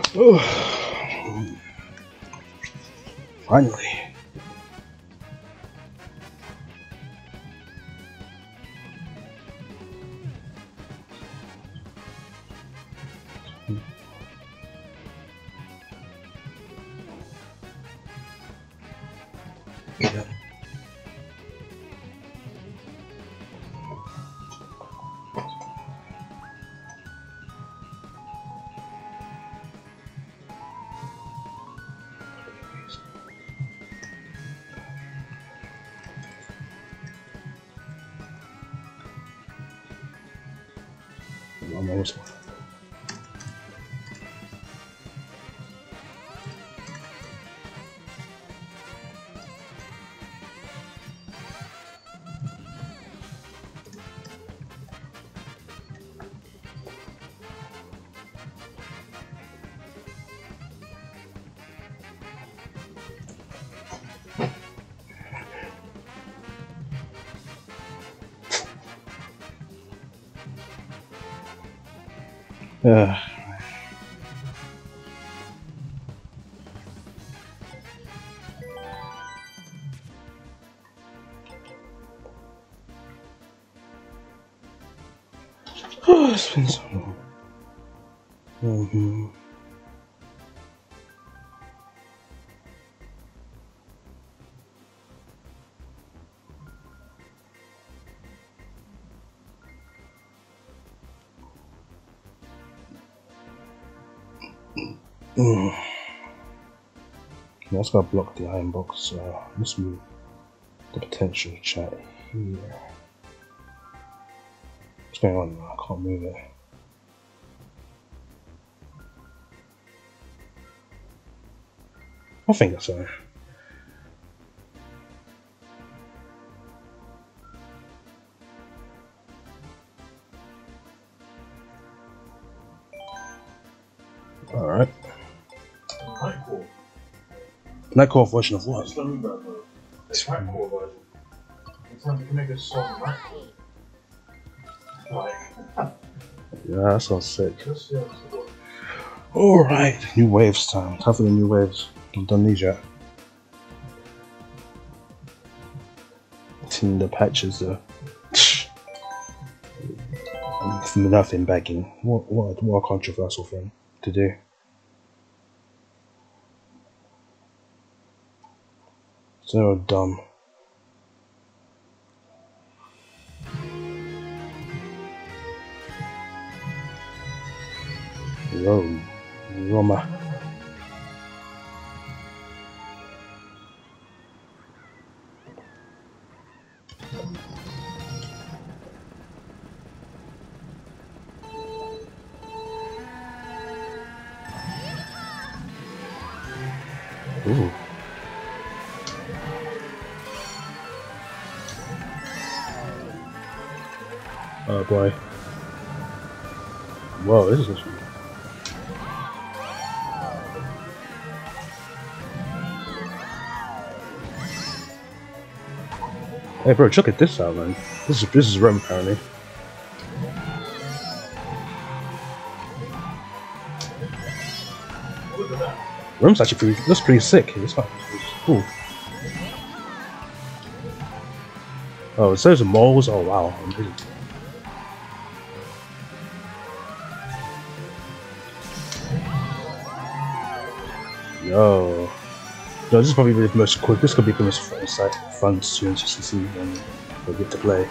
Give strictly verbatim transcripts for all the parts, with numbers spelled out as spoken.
Oh, finally. Yeah. I'm almost one. Uh, oh, it's been so long. Mm-hmm. Mm. Let's go block the iron box. So let's move the potential chat here. What's going on? I can't move it. I think so. All right. Nightcore. Nightcore version of what? It's the Nightcore version. It's like you can make a song Nightcore. Like. Yeah, that sounds sick. Just, yeah, All right, new waves time. Time for the new waves. I've done these yet. Seeing the patches though. Nothing bagging. What what what a controversial thing to do. So dumb. Rome. Roma. Ooh. Oh boy. Whoa, this is interesting. Hey bro, check this out, man. This is this is Rome apparently. Rome's actually pretty. That's pretty sick. It's quite cool. Oh, it says moles. Oh wow. Yo, no, this is probably the most quick. This could be the most fun, fun student just to see when they get to play.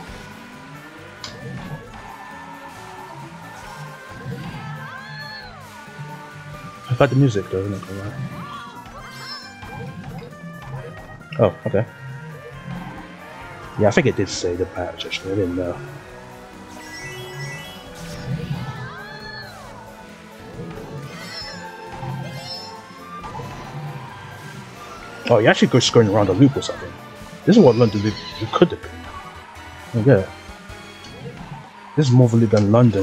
I like the music though, not gonna lie. Oh, okay. Yeah, I think it did say the patch actually. I didn't know. Oh, you're actually just going around a loop or something. This is what London Loop could have been. Oh, yeah. This is more of a loop than London.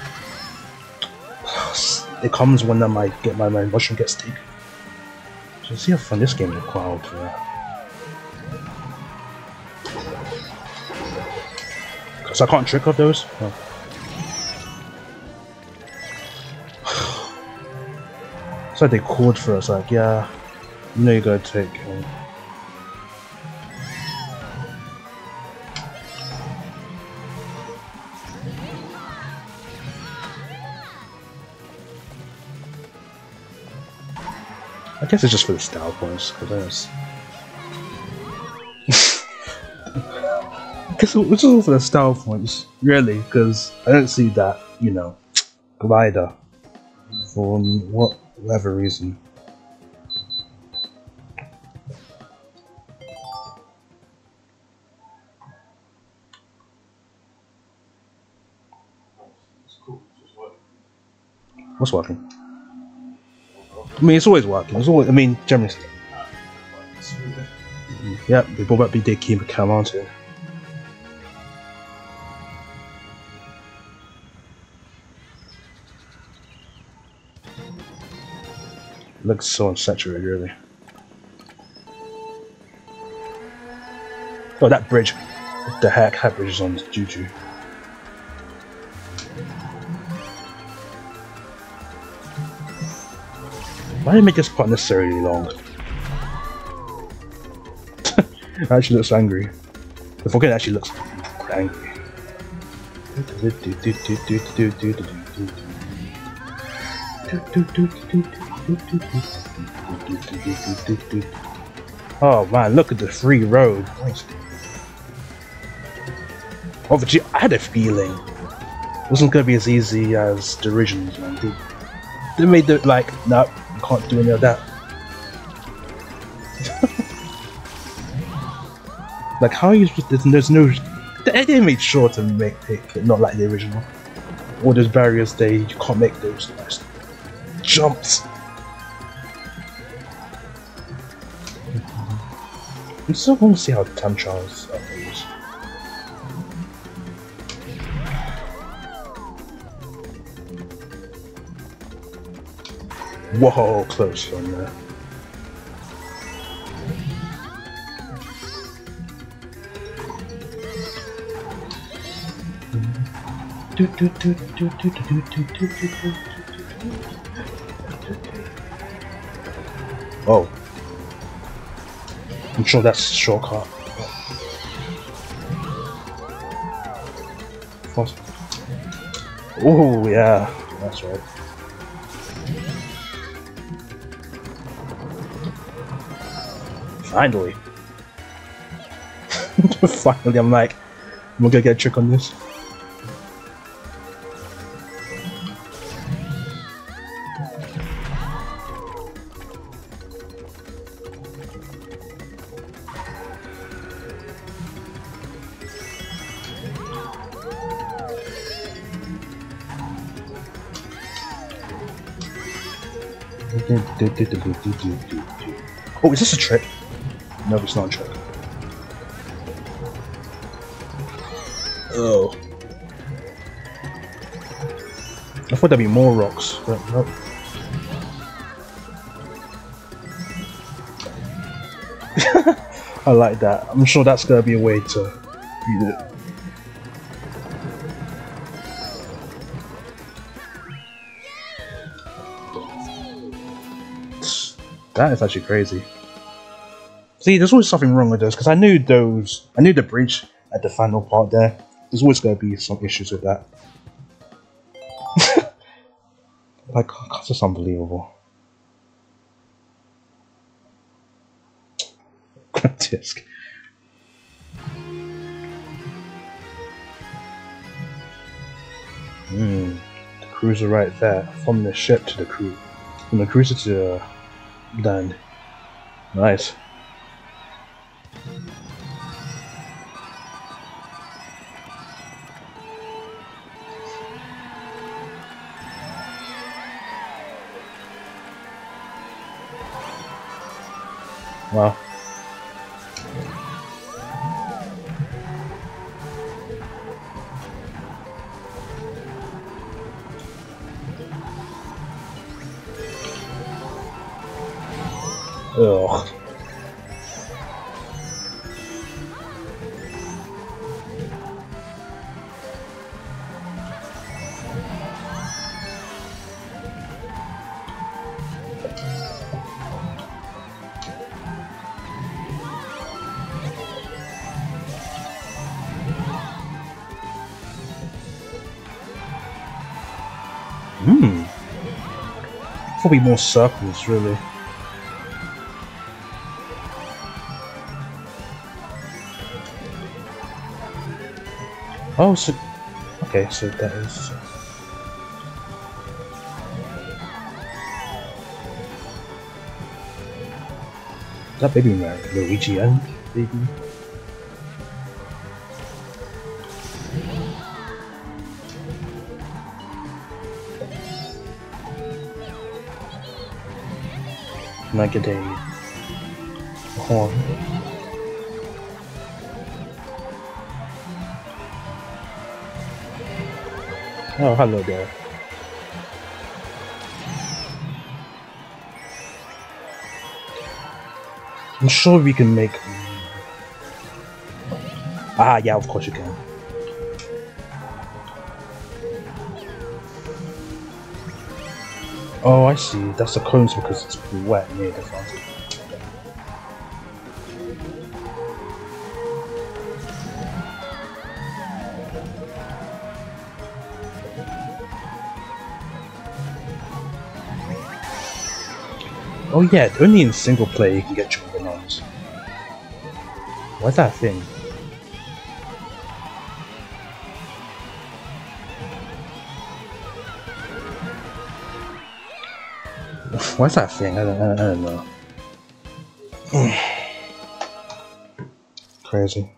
It comes when I might get my, my mushroom gets taken. So see how fun this game is quite yeah. Cause I can't trick off those. Oh. So they called for us, like, yeah, you know you gotta take. Um, I guess it's just for the style points, because I guess it's all for the style points, really, because I don't see that, you know, glider for what, whatever reason. It's cool. It's just working. What's working? I mean, it's always working. It's always, I mean, generally. Yep, we brought back B D Keep Cam onto it. Looks so unsaturated, really. Oh, that bridge. What the heck? That bridge is on Juju. Why did they make this part necessarily long? It actually looks angry. The fucking actually looks angry. Oh man, look at the free road. Nice. Obviously, I had a feeling it wasn't gonna be as easy as the originals, man. They, they made it like, no, nope, you can't do any of that. Like, how are you supposed to, there's no, they, they made sure to make it not like the original. All those barriers there, you can't make those nice jumps. I still want to see how time trials are used. Whoa, close from there. Oh, I'm sure that's a shortcut. Oh yeah, that's right. Finally. Finally, I'm like, I'm gonna get a trick on this. Oh, is this a trick? No, it's not a trick. Oh. I thought there'd be more rocks, but nope. I like that. I'm sure that's gonna be a way to beat it. That is actually crazy. See, there's always something wrong with this, because I knew those, I knew the bridge at the final part there. There's always going to be some issues with that. Like, that's just unbelievable. Disc. Hmm. The cruiser right there, from the ship to the crew, from the cruiser to the land. Nice. Wow. Ugh. Hmm. Probably more circles, really. Oh, so okay, so that is. Is that baby Luigi and baby? Can I get a horn? Oh, hello there. I'm sure we can make. Ah, yeah, of course you can. Oh, I see. That's the cones because it's wet near the fountain. Oh yeah, only in single player you can get triple bananas. What's that thing? What's that thing? I don't, I don't, I don't know. Crazy.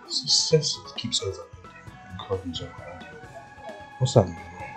It just it keeps overloading and code's overloading. What's that mean?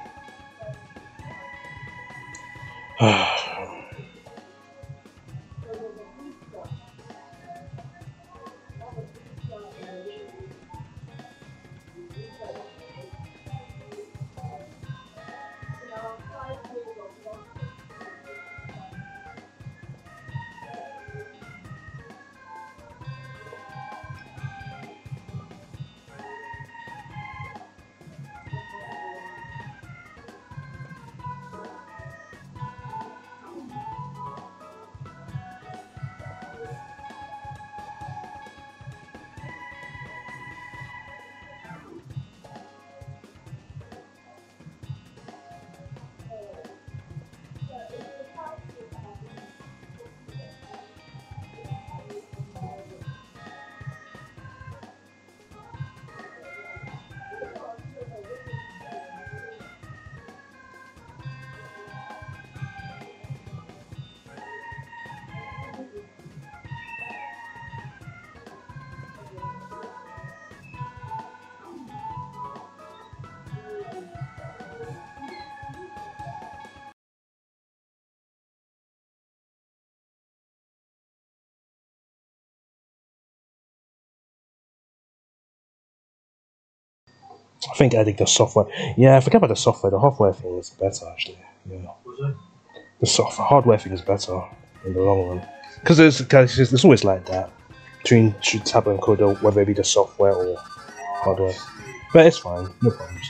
I think adding the software. Yeah, I forget about the software. The hardware thing is better actually. Yeah. The software hardware thing is better in the long run because there's cause it's always like that between tablet and coder, whether it be the software or hardware. But it's fine, no problems.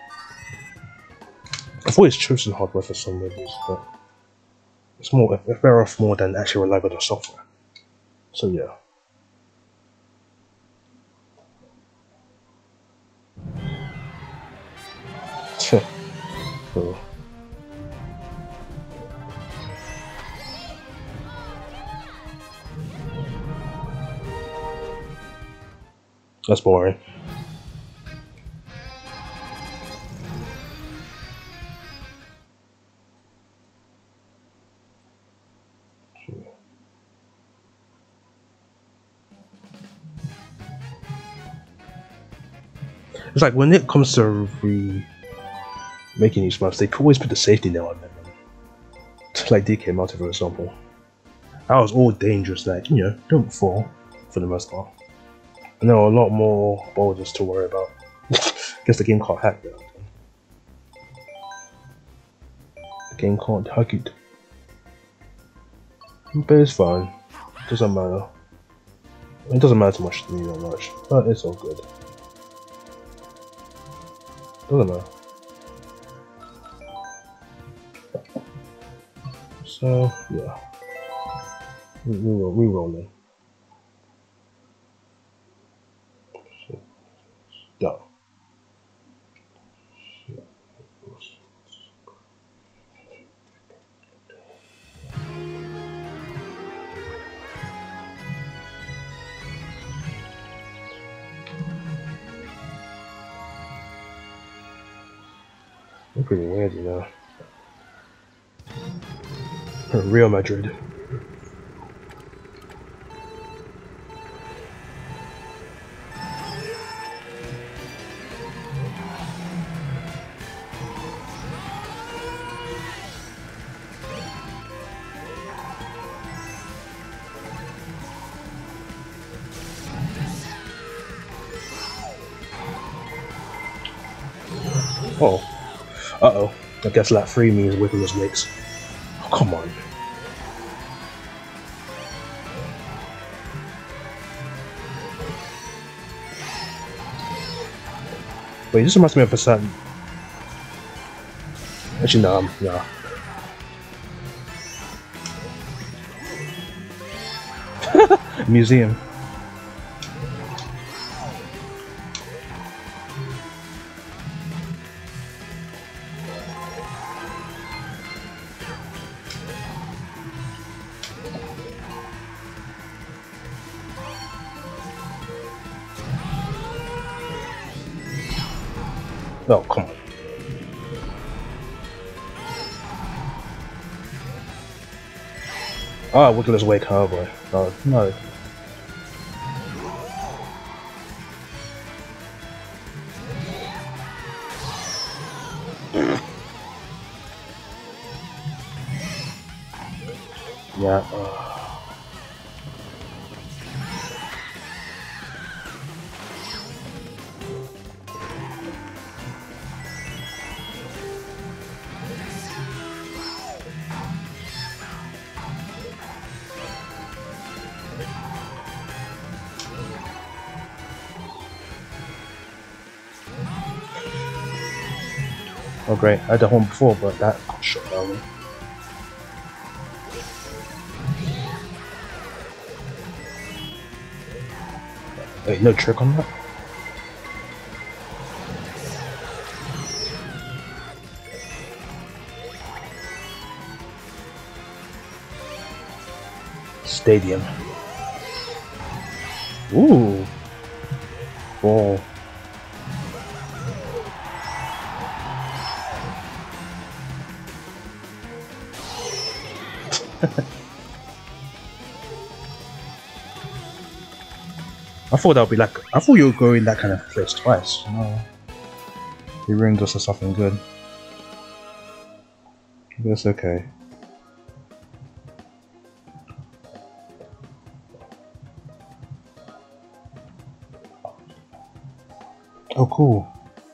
I've always chosen hardware for some reasons, but it's more it's better off more than actually rely on the software. So yeah. So. That's boring. It's like when it comes to re making these maps, they always put the safety net on them. Like D K Multi, for example. That was all dangerous, like, you know, don't fall for the most part. And there are a lot more boulders to worry about. Guess the game can't hack that. The game can't hack it. But it's fine. Doesn't matter. It doesn't matter too much to me that much, but it's all good. Doesn't matter. So yeah, we we we rolling. Go. They're pretty weird, you know. Real Madrid. Oh. Uh oh. I guess lap three means whipping his legs. Oh, come on. Wait, this reminds me of a certain. Actually, no, um, no. Museum. Oh, come on. Ah, Wiggler's Way Cowboy. Oh, no. Yeah. Uh, oh great, I had the home before, but that got shot down. Wait, no trick on that? Stadium. Ooh. Ball. I thought that would be like, I thought you would go in that kind of place twice. No. He ruined us for something good. But it's okay. Oh, cool.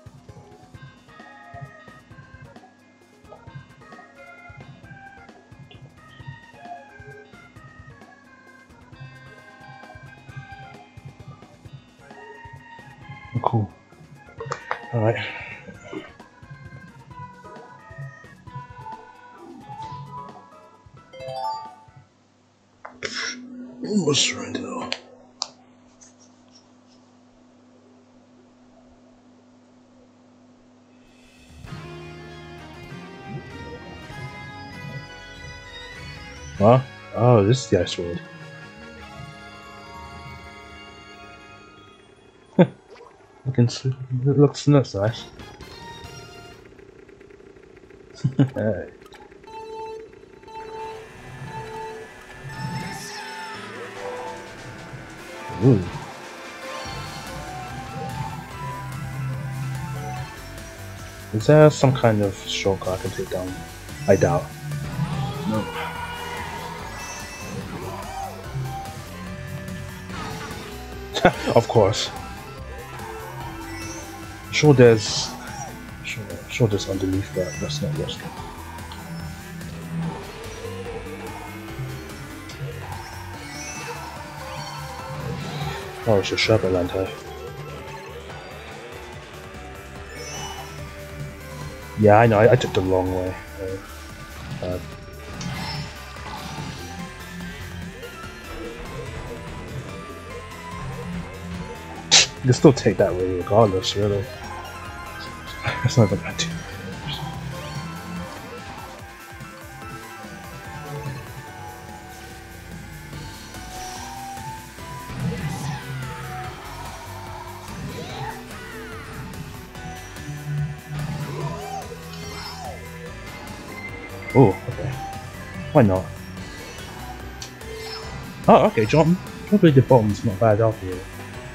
Oh, cool. Alright. Almost surrendered though. Huh? Oh, this is the ice world. Looking, it looks nuts, nice. Hey. Ooh. Is there some kind of shortcut I can take down? I doubt. No. Of course. Sure there's... Sure, sure there's underneath, but that's not risky. Oh, it's a sharp Atlanta. Yeah, I know, I, I took the long way. Uh, uh, you can still take that way regardless, really. It's not gonna do. Oh, okay. Why not? Oh, okay, John. Probably the bottom's not bad after all.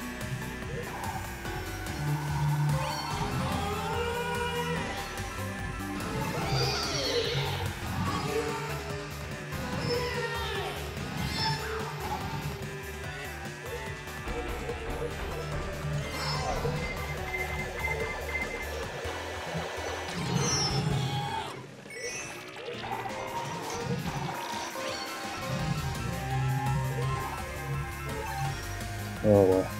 Oh well.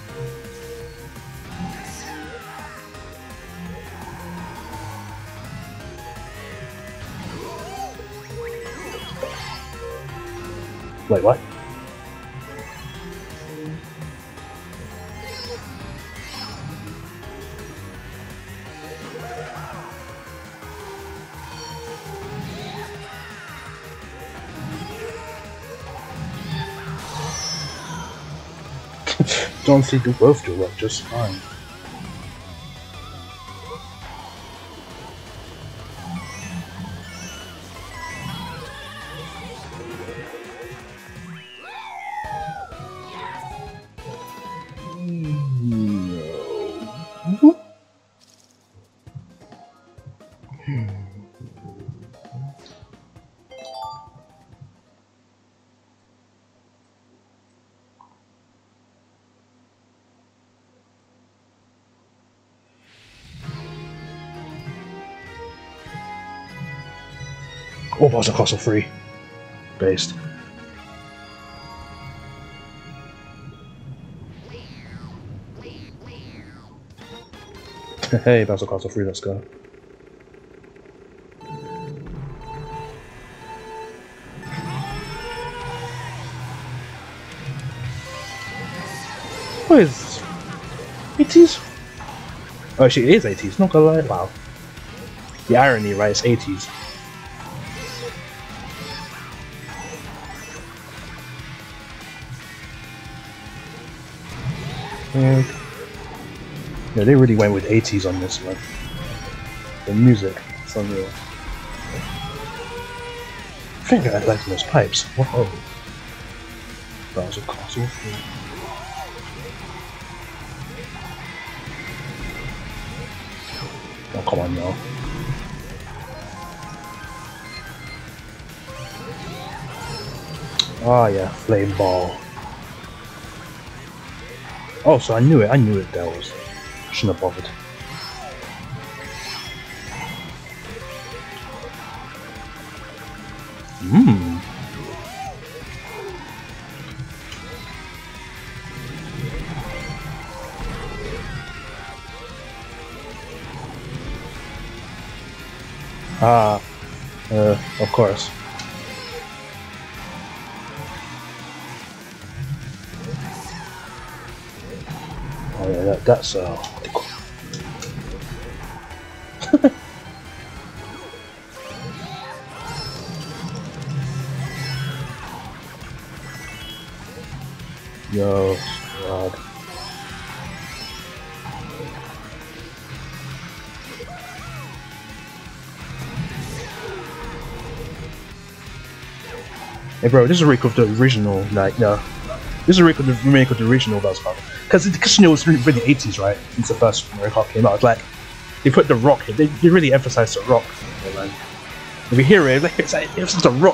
Wait, what? Don't see do both do well just fine. No. Oh, Bowser Castle three. Based. Hey, Bowser Castle three, let's go. What is this? eighties? Oh, actually, it is eighties, not gonna lie. Wow. The irony, right? It's eighties. Yeah. Yeah, they really went with eighties on this one. The music, it's unreal. I think I like those pipes. Whoa. Bowser Castle. Oh, come on now. Ah, yeah, flame ball. Oh, so I knew it. I knew it. That was. Shouldn't have bothered. Hmm. Ah, uh, of course. Oh yeah, that, that's uh. Yo, God. Hey bro, this is a remake of the original, like, no. This is a remake of the remake of the original Bowser Castle. Because you know, it was really, really eighties, right? Since the first Mario Kart came out. It's like, they put the rock in, they, they really emphasized the rock. You know, like, if you hear it, it's like, it's just a rock.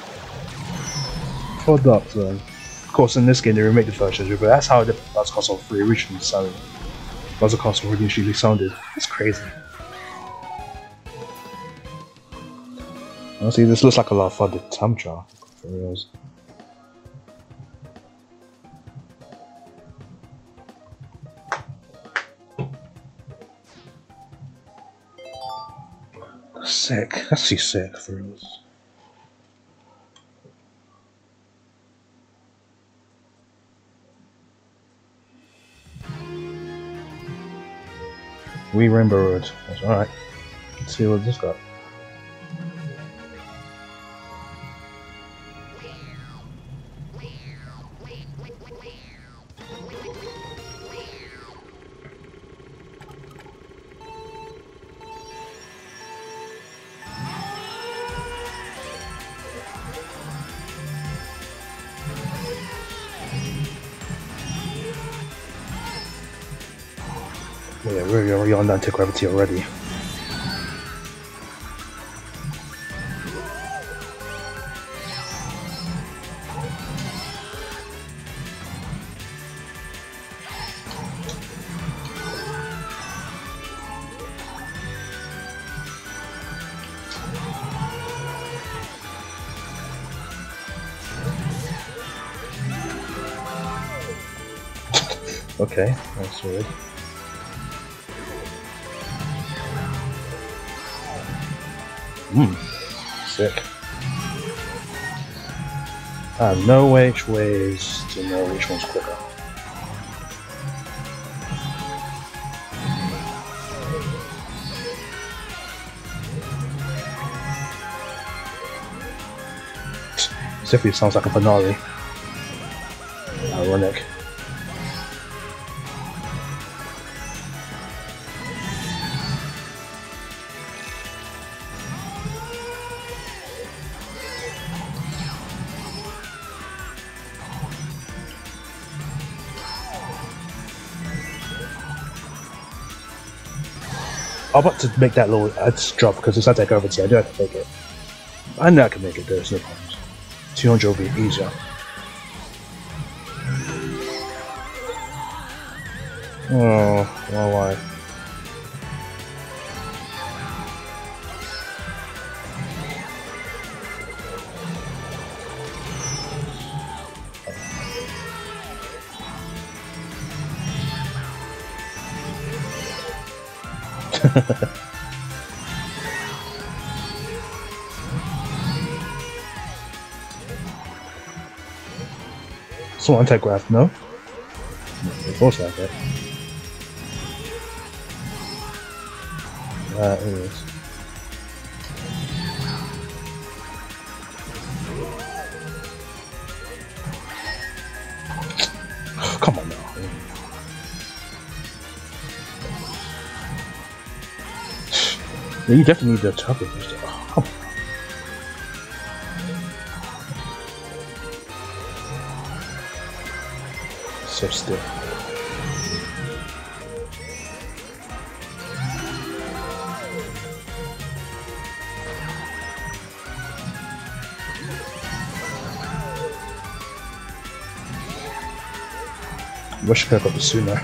Hold up, man. Of course, in this game, they remade the version, but that's how the Bowser Castle three originally sounded. Bowser Castle originally sounded. It's crazy. Honestly, this looks like a lot of fun, the time trial. For reals. Sick. That's actually sick, for reals. We Rainbow Road. That's alright. Let's see what this got. Yeah, we're already on anti-gravity already. Okay, that's weird. Hmm, sick. I have no which ways to know which one's quicker. This definitely sounds like a finale. Ironic. I'm about to make that little uh, drop because it's not that gravity. I do have to make it. I know I can make it. There's no problems. two hundred will be easier. Oh, well, why? So anti-grav, no? Of course like that. Ah, it is. Come on now. Yeah, you definitely need the chocolate booster. Oh, come on. So still. Wish I could have got this sooner.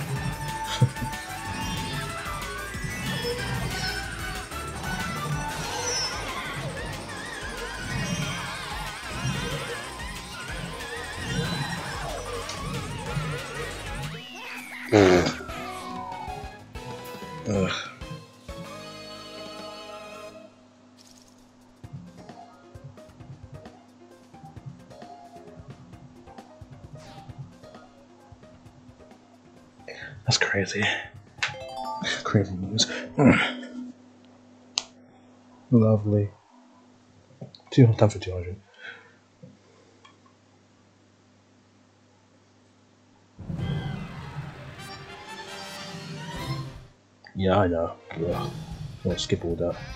Ugh. That's crazy. Crazy news. Lovely. Two time for two hundred. Yeah, I know. Yeah. I'll skip all that.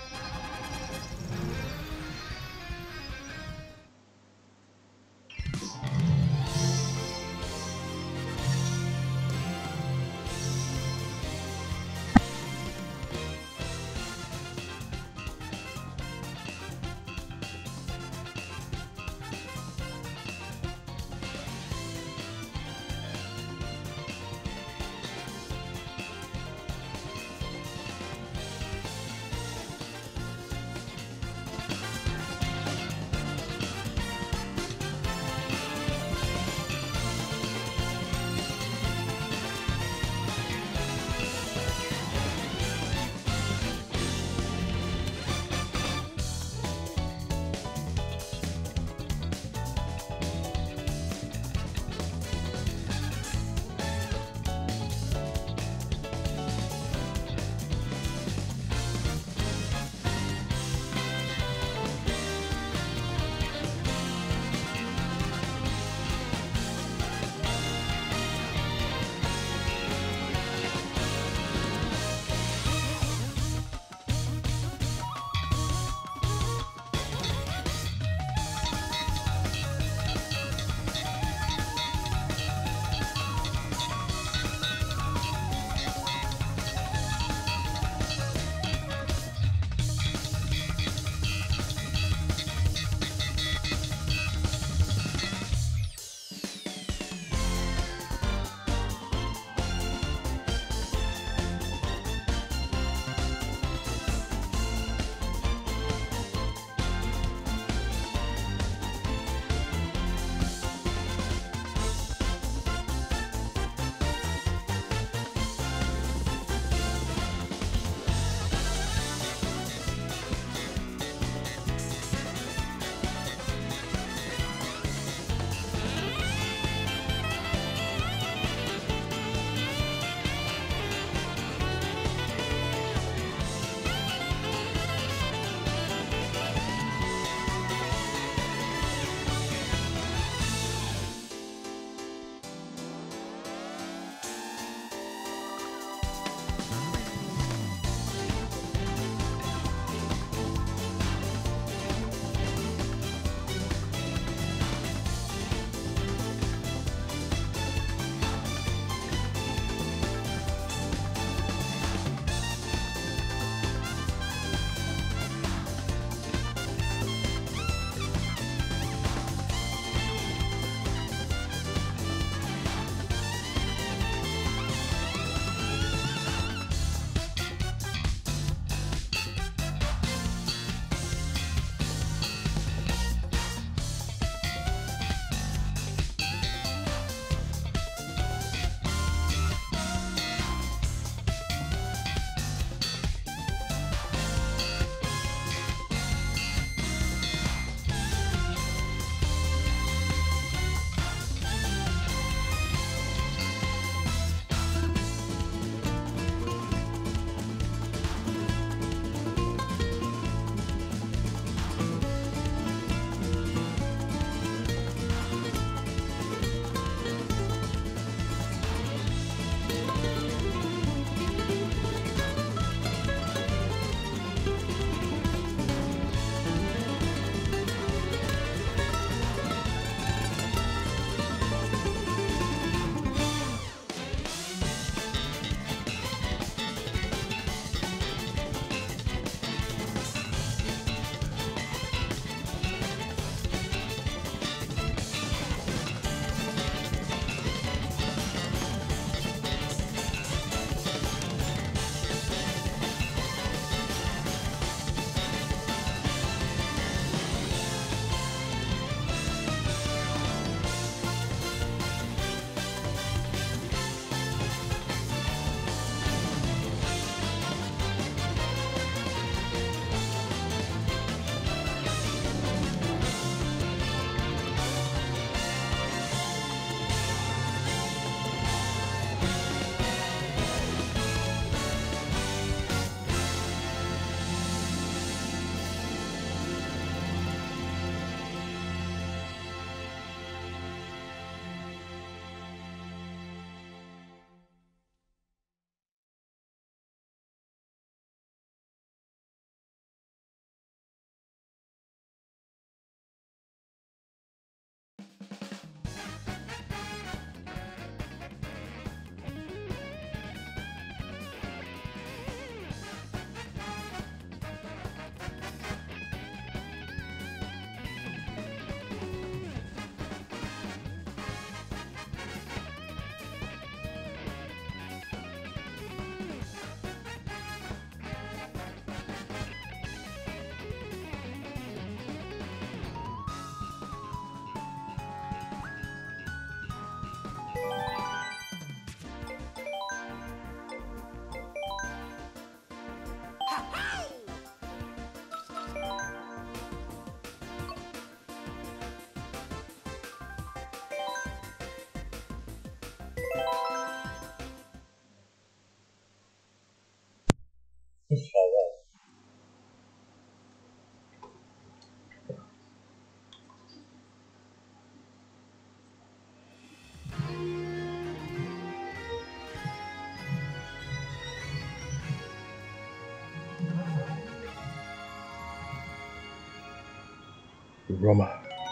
Roma.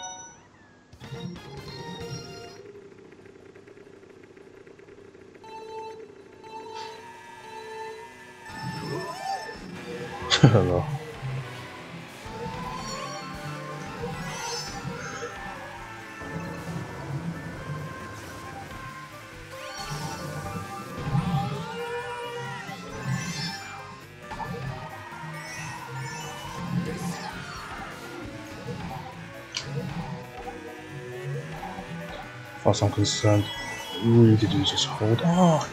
Hello. As far as I'm concerned, all you need to do is just hold. Oh.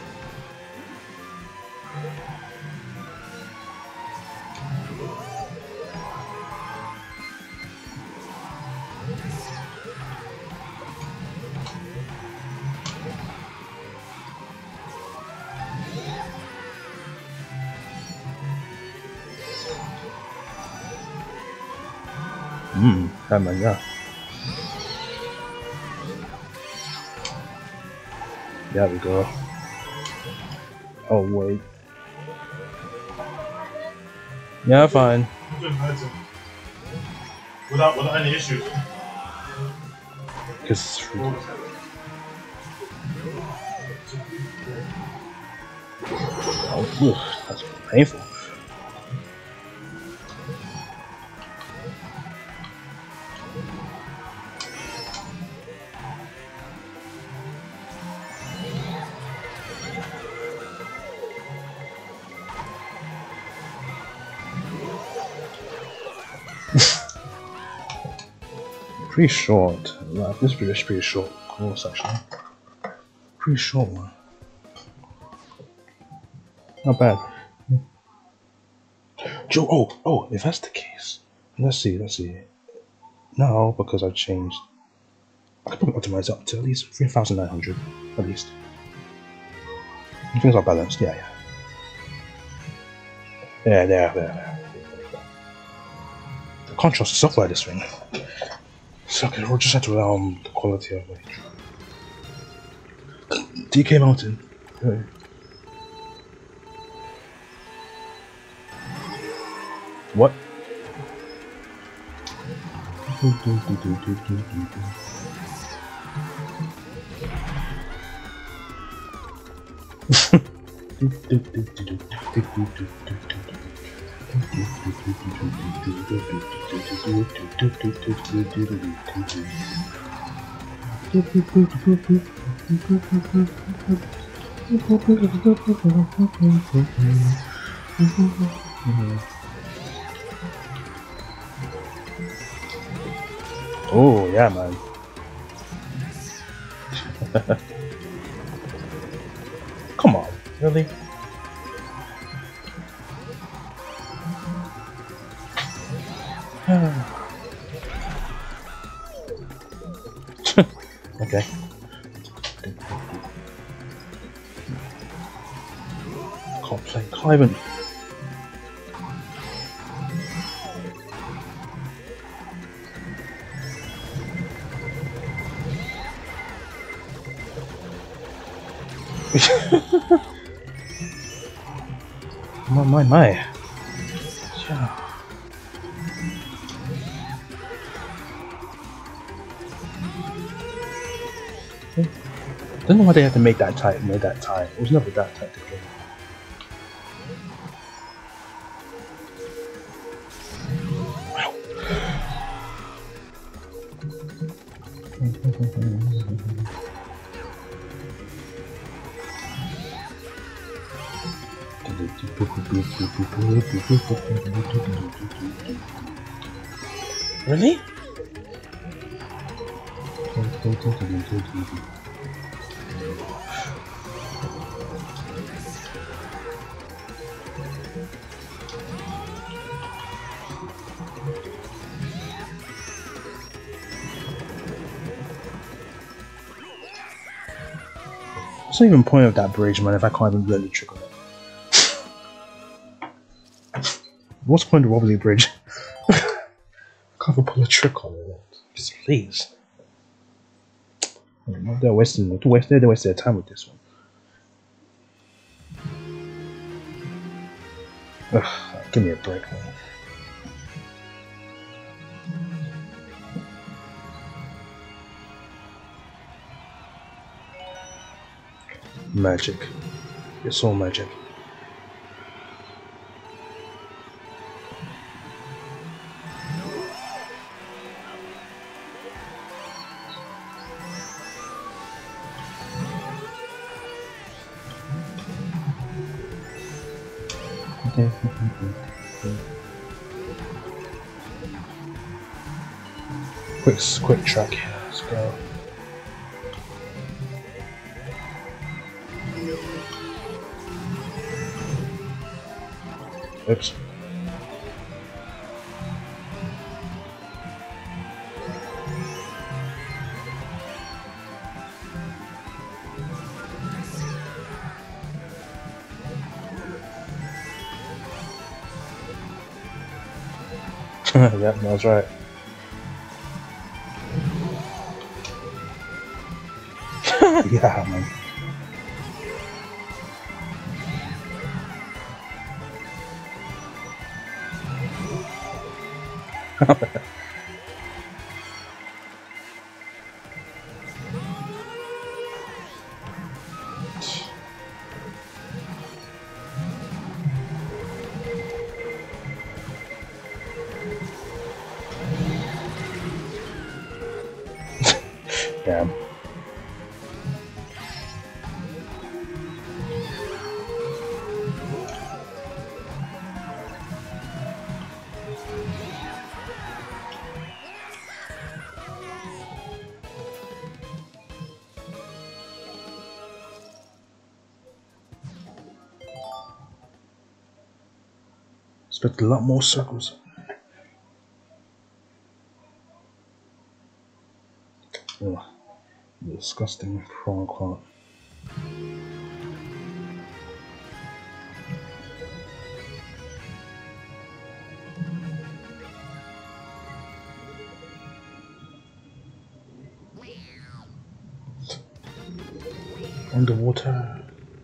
Hmm, that man, yeah. There we go. Oh, wait. Yeah, fine. Without, without any issues. Because it's free. Oh, oof, that's painful. Pretty short. Like, this is pretty, pretty short course actually. Pretty short one. Not bad. Joe, oh, oh, if that's the case, let's see, let's see. Now, because I've changed, I could probably optimize up to at least three thousand nine hundred, at least. Things are balanced, yeah, yeah. Yeah, there, there, there. The contrast is software this thing. So okay, we'll just have to um the quality of it. D K Mountain. Okay. What? Oh yeah, man. Come on, really? Okay. Can't play, can't even. my, my, my. Yeah. I don't know why they had to make that tight, made that tight. It was never that tight to play. Wow. Really? What's the even point of that bridge, man, if I can't even really trick on it? What's the point of the wobbly bridge? I can't even pull a trick on it. Just please. They're wasting, they're wasting, they're wasting their time with this one. Ugh, give me a break, man. Magic. It's all magic. quick, quick track. Let's go. Oops. Yeah, that's right. Yeah, man. Damn. Expect a lot more circles. Oh, disgusting frog heart. Underwater.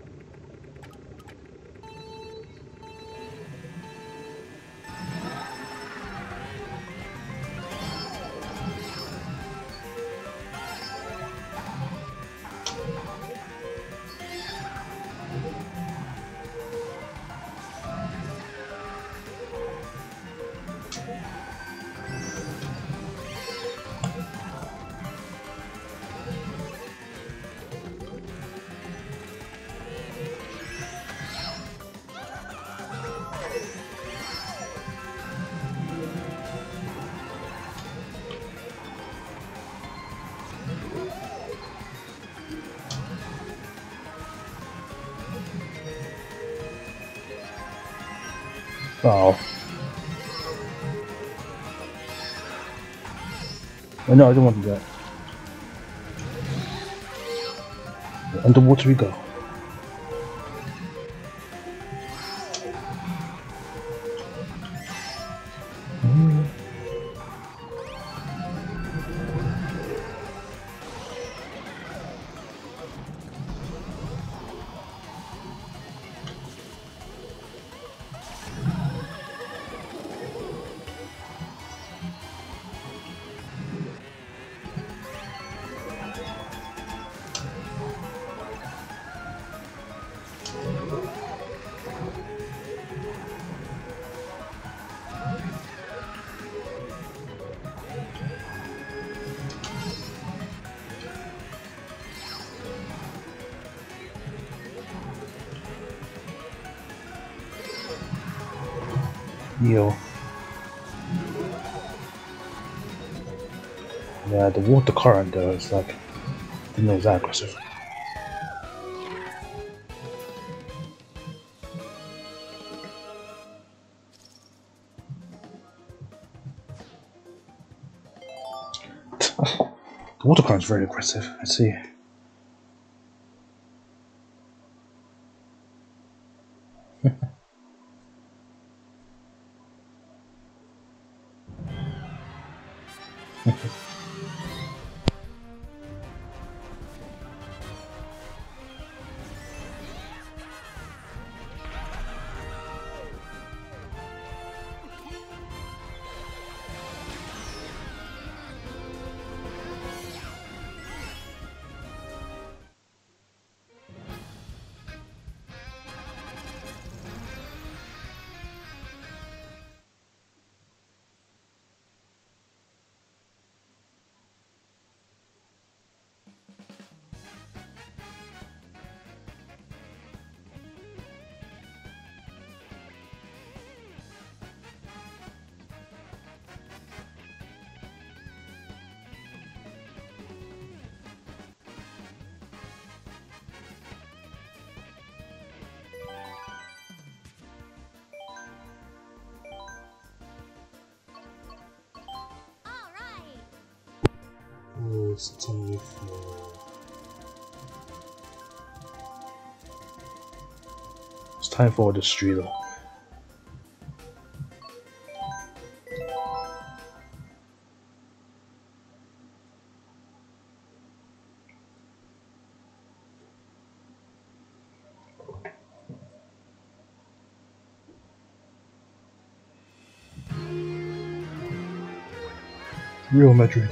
Oh. Oh no, I don't want to do that. Underwater we go. Mm. Yo. Yeah, the water current though, it's like, didn't know it was that aggressive. The water current is very aggressive, I see. Oh, it's only for... It's time for the streeter. Real Madrid.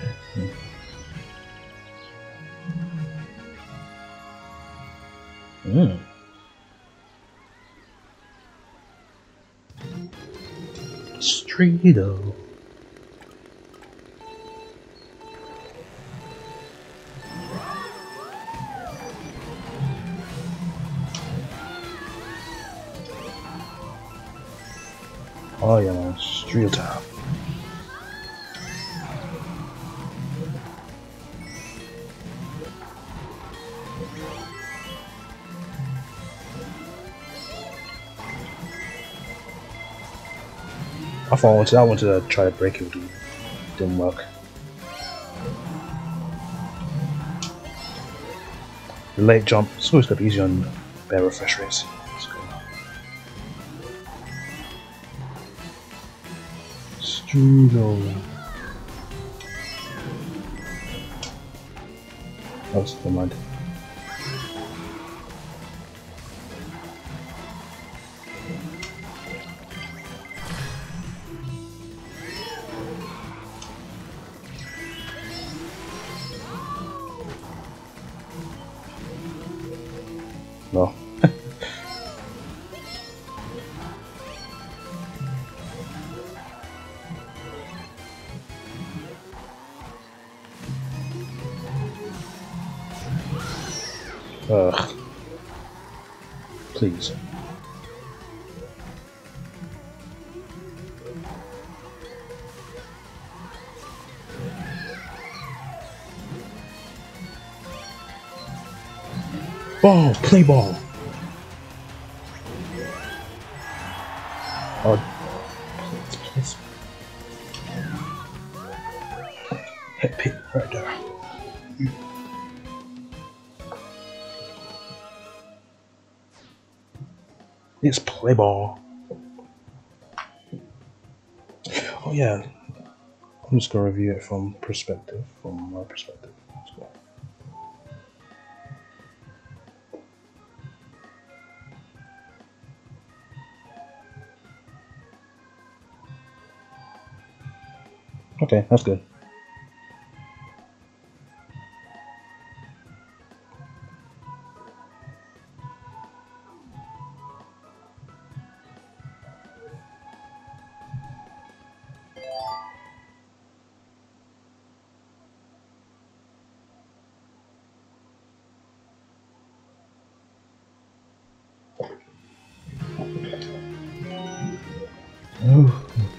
Mm. Streeto. Oh yeah, man, Streeto time. I thought I wanted, I wanted to try to break it, dude. Didn't work. The late jump, it's always got easy on bear refresh race. Let's go. Streeto. Oh, never mind. No. Ugh. Please. Ball, play ball. Oh, please, please. Hit pit right there. It's play ball. Oh yeah, I'm just gonna review it from perspective, from my perspective. Let's go. Okay, that's good. Oh.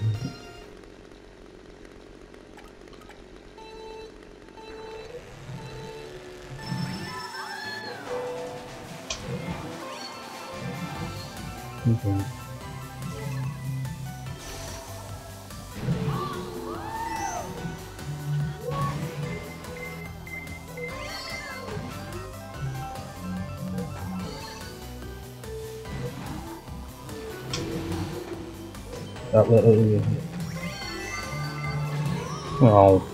Okay. Uh, uh, uh, oh.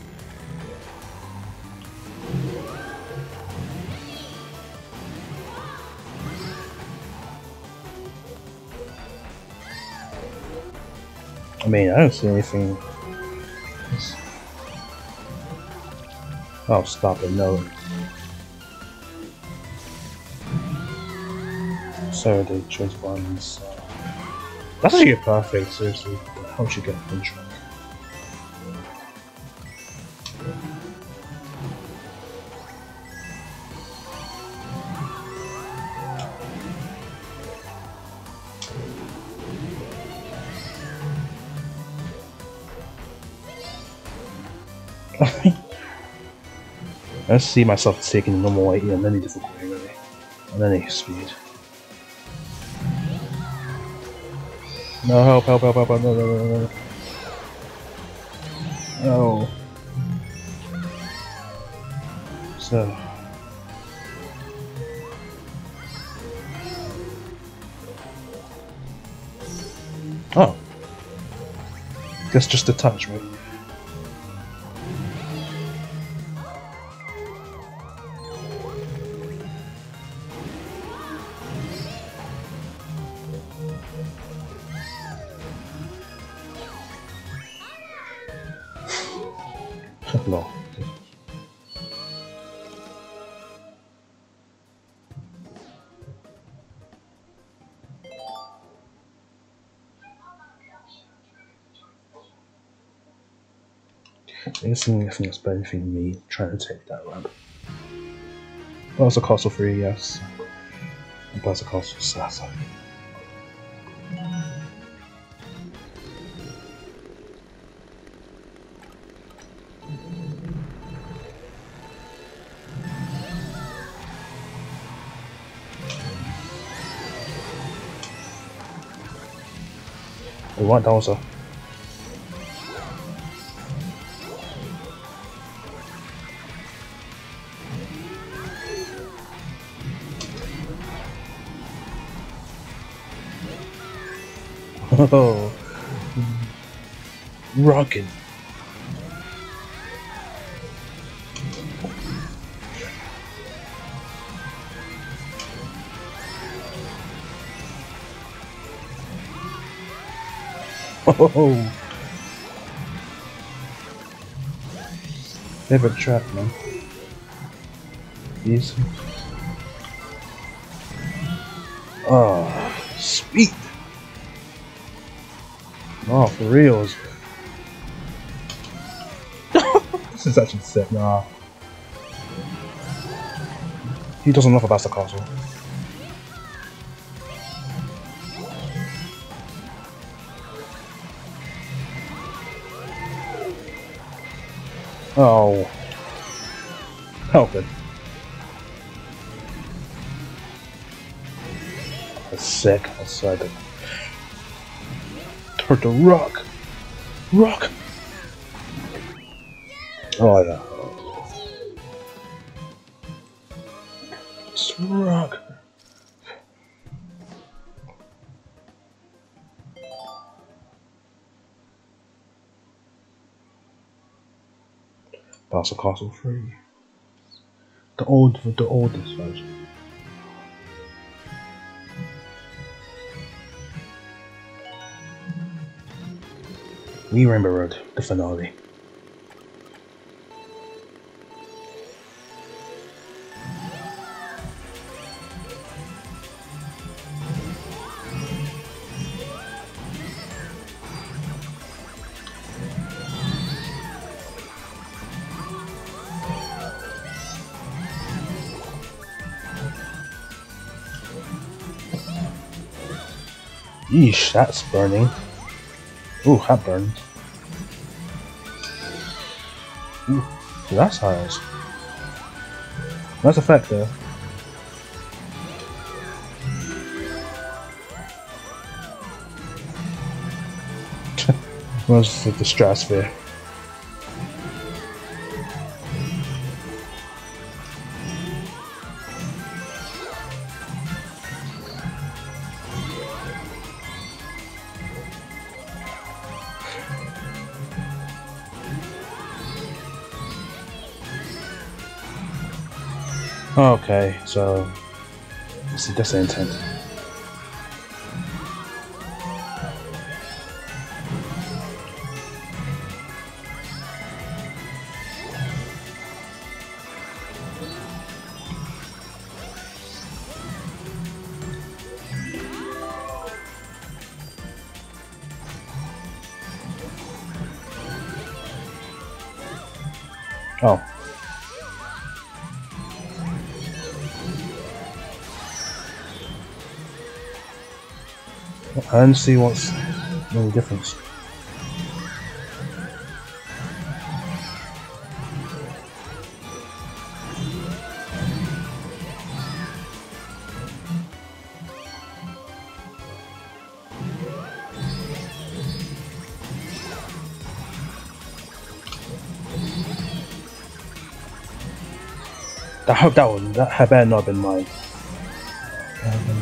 I mean, I don't see anything. Oh, stop it, no. Saturday, choice violence. Uh, that's actually perfect, seriously. How should get in track? I see myself taking the normal way in any difficulty, really. On any speed. No, help, help, help, help, help, no, no, no, no. No. Uh. Oh. Guess just a touch, right? No. I guess anything that's benefiting me trying to take that ramp. That was a castle free, yes. That's a castle assassin. Oh, what? That was a. Oh, rockin'. Oh, never trap, man. Easy. Oh, sweet. Oh, for reals. This is actually sick. Nah. He doesn't know about the castle. Oh. Help it. That's sick. That's like Toward the rock. Rock. Oh yeah. It's rock. That's a castle free. The old, the oldest version. We Rainbow Road, the finale. Yeesh, that's burning. Ooh, that burned. Ooh, that's highs. Nice effect there. Was the stratosphere. Okay, so let's see, that's the intent. Oh. I don't see what's the difference. I hope that one, that had better not have been mine. Um,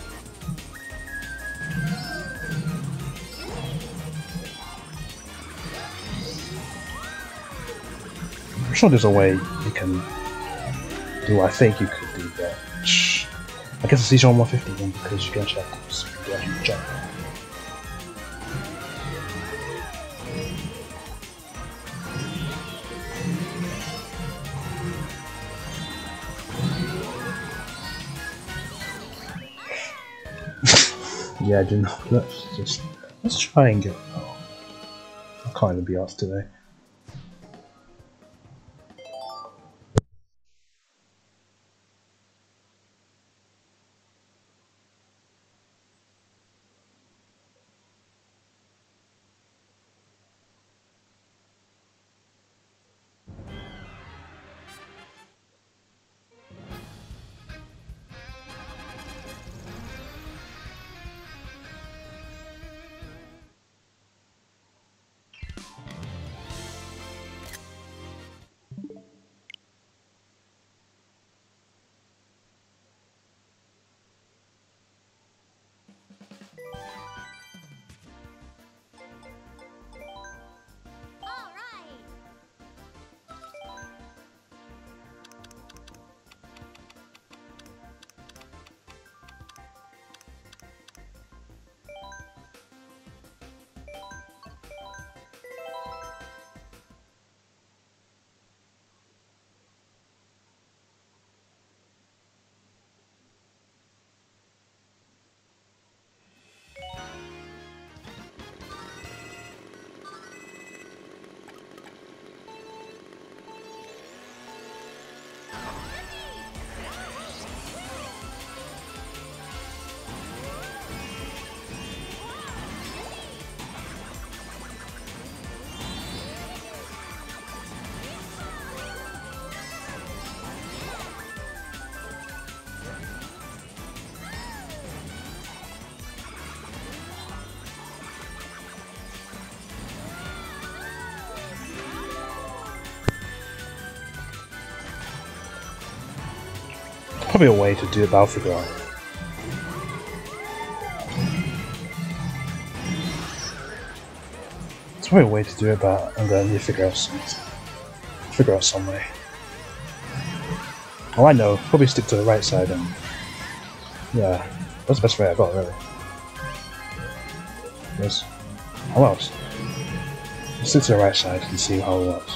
I'm sure there's a way you can do what I think you could do, but shh. I guess it's easier on one fifty then because you can actually have to actually jump. Yeah, I didn't know. Let's just let's try and get. Oh, I can't even be asked today. Probably a way to do it, but I'll figure out. It's probably a way to do it, but I'm going to need to figure out some, figure out some way. Oh, I know. Probably stick to the right side and yeah, that's the best way I got really. Yes. How else? Stick to the right side and see how it works.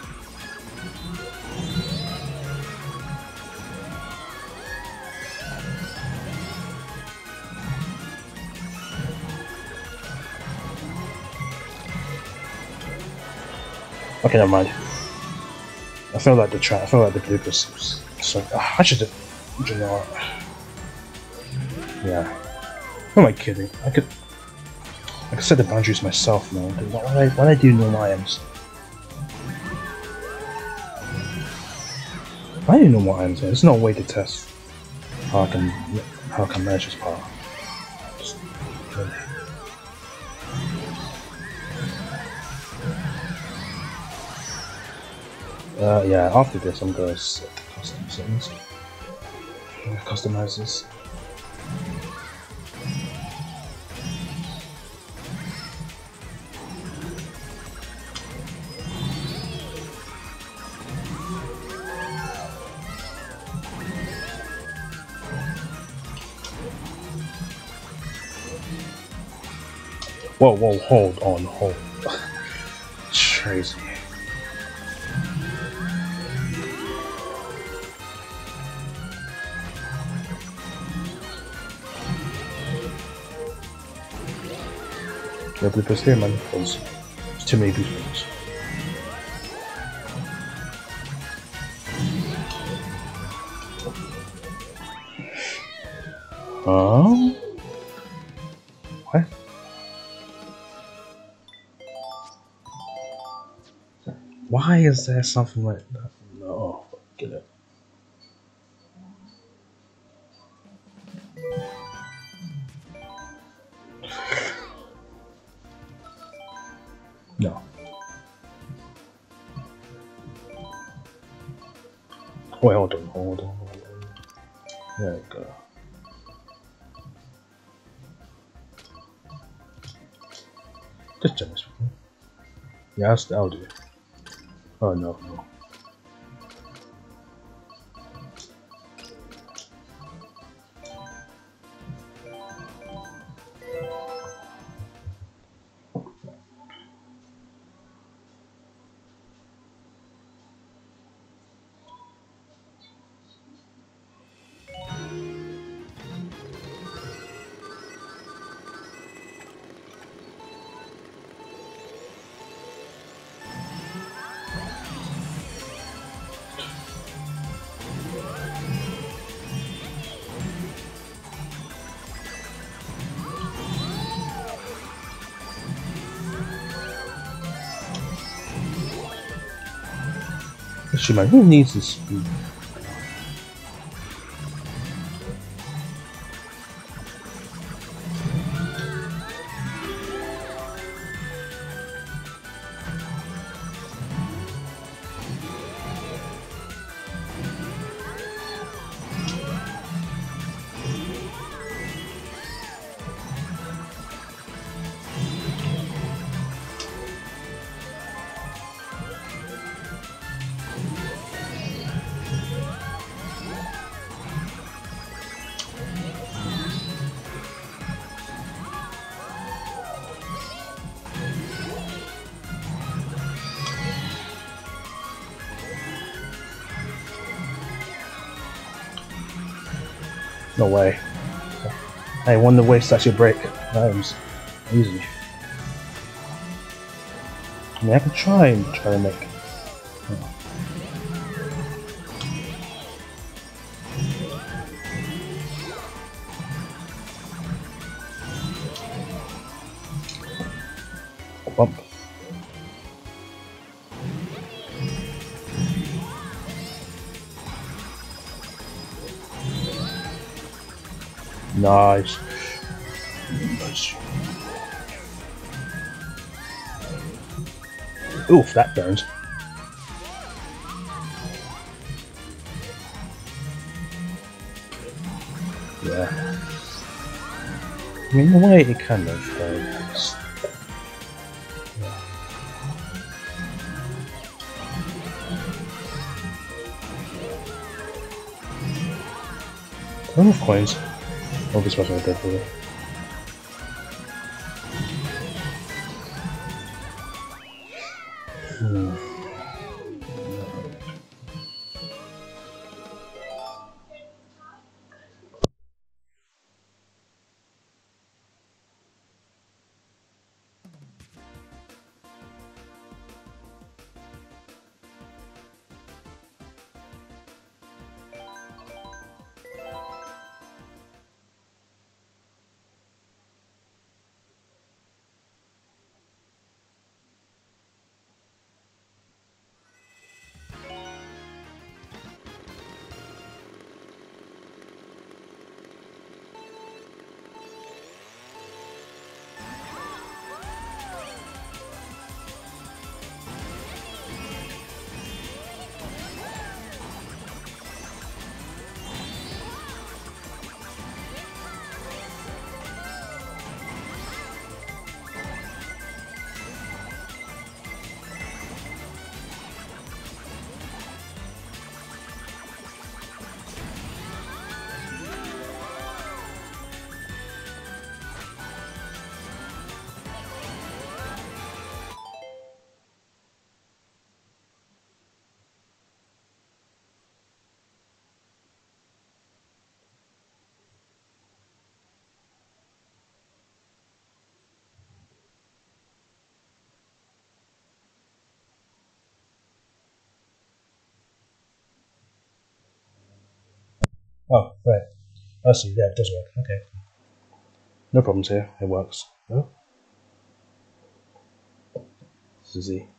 Okay, never mind. I feel like the tra I feel like the bloopers was so. Uh, I should have. You know what? Yeah. Who am I kidding? I could. I could set the boundaries myself, man. Why would I? Why would I do normal items? Why do normal items? There's no way to test how I can how I can manage this power. Just, really. Uh, yeah, after this I'm going to set the custom settings. I'm going to customize this. Whoa, whoa, hold on, hold. Crazy. No bloopers here, man, because there's too many bloopers. Huh? What? Why is there something like that? No, get it. No. Wait, hold on, hold on, hold on. There we go. Just jump this one. Yeah, that's, that'll do. Oh no, no. Actually, man, who needs this speed? No way. I won the waste actually break. That was easy. I mean, I can try and try to make. Oh. Bump. Nice. Nice. Oof, that burns. Yeah. I mean, in a way, it kind of. Uh, I don't have coins. Oh, this wasn't a dead bullet. Hmm. Oh, right. I see. Yeah, it does work. Okay. No problems here. It works. Oh. This is easy.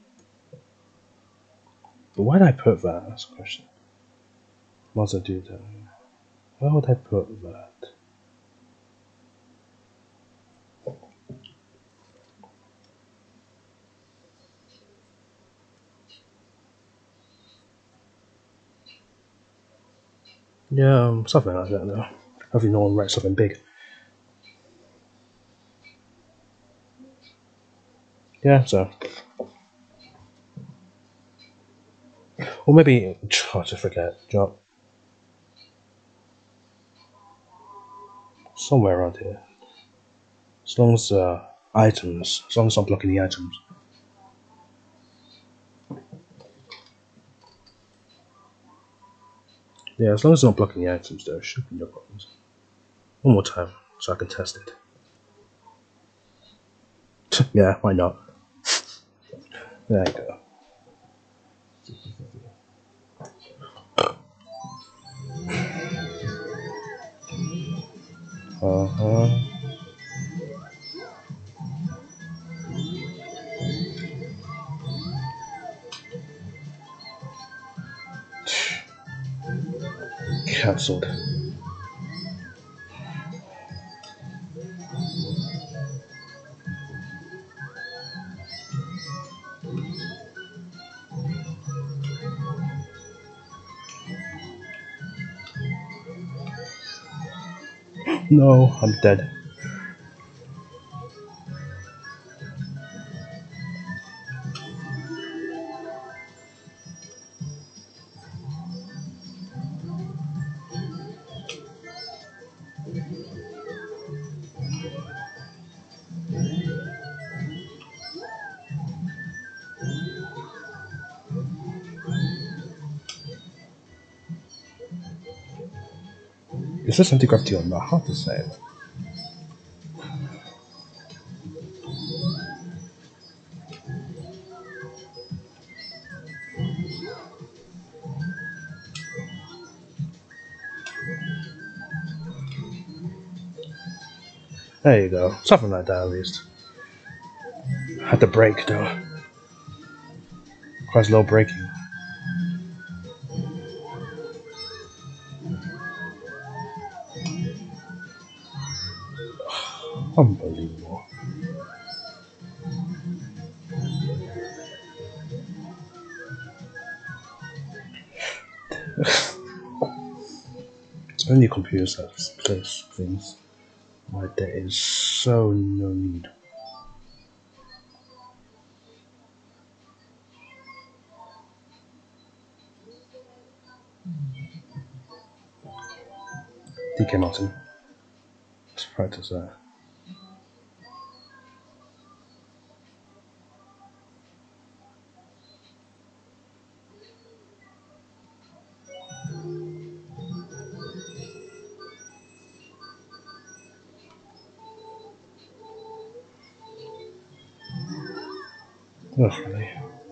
But why did I put that? That's a question. Once I do that, why would I put that? Yeah, um, something like that though. Hopefully no one writes something big. Yeah, so. Or maybe, oh, I forget, drop somewhere around here. As long as uh, items, as long as I'm blocking the items. Yeah, as long as I'm not blocking the items, there should be no problems. One more time, so I can test it. Yeah, why not? There you go. Uh-huh. Cancelled. No, I'm dead. Is this anti-gravity or not? Hard to say. There you go. Something like that at least. Had to brake though. Quite low braking. Unbelievable. It's only computers that place things like there is so no need. D K Martin. Let's practice that. Ugh, really.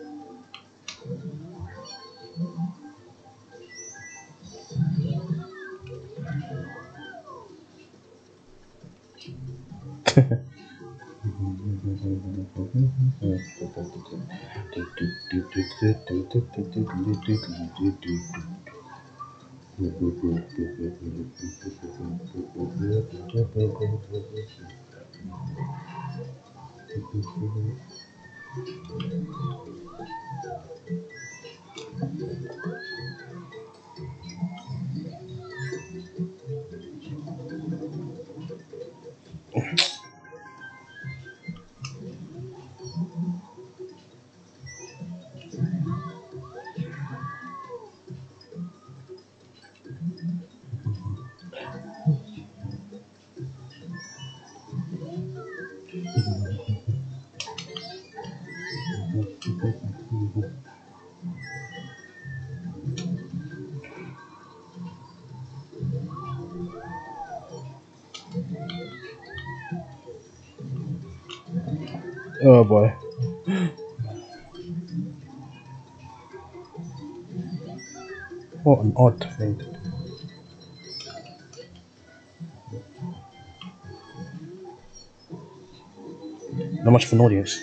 Oh boy. What an odd thing. Not much of an audience.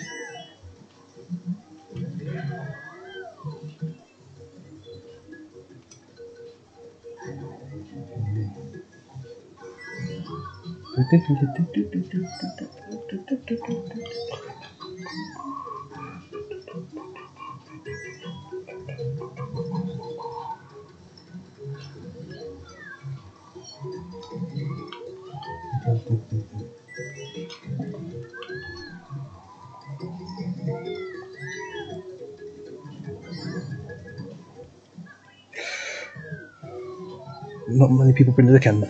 Not many people bring the can.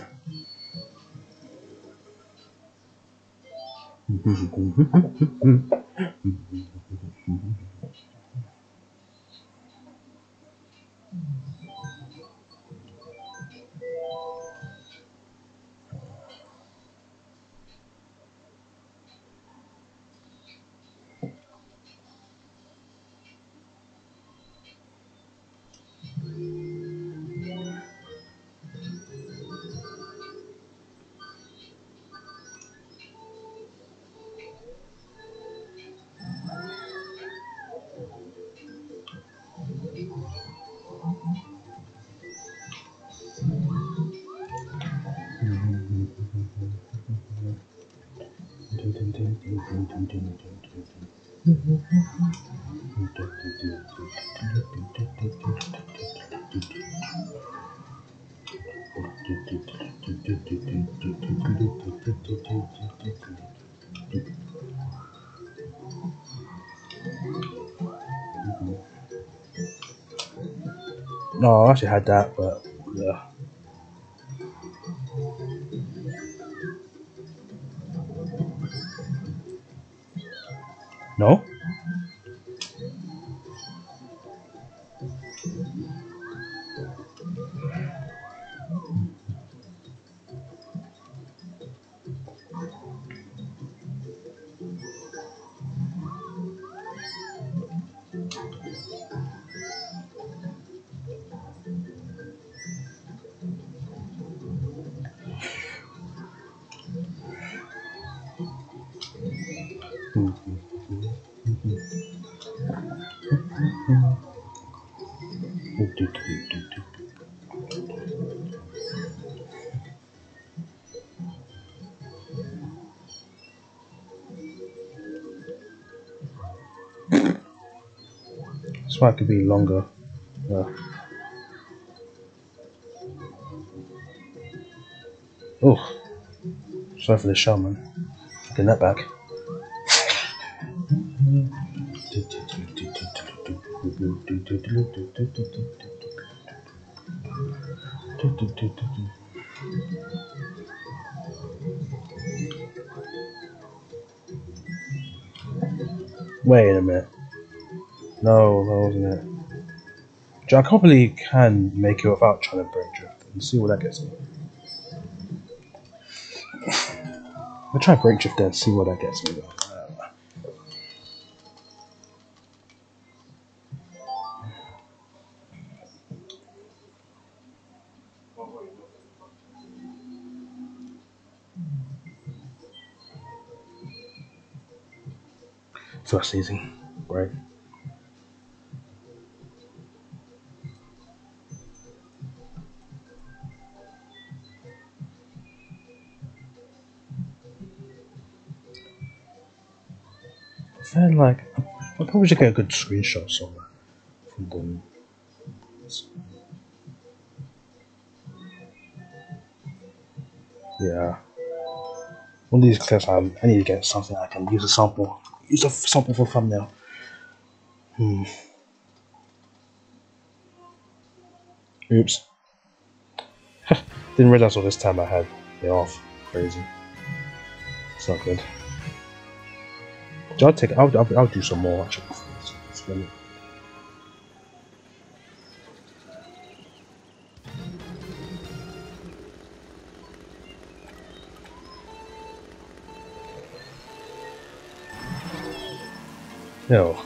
No, I actually had that, but yeah. No? This one could be longer. Yeah. Oh, sorry for the show, man. Getting that back. Wait a minute. No, that wasn't it. I can't believe you can make it without trying to break drift and see what that gets me. I'll try break drift and see what that gets me though. First season, right? I feel like I probably should get a good screenshot somewhere from them. Yeah. One of these clips, I, I need to get something I can use a sample. Use a sample for thumbnail. Hmm. Oops. Didn't realize all this time I had it off. Crazy. It's not good. I'll take. I'll. I'll, I'll do some more actually. It's really. No.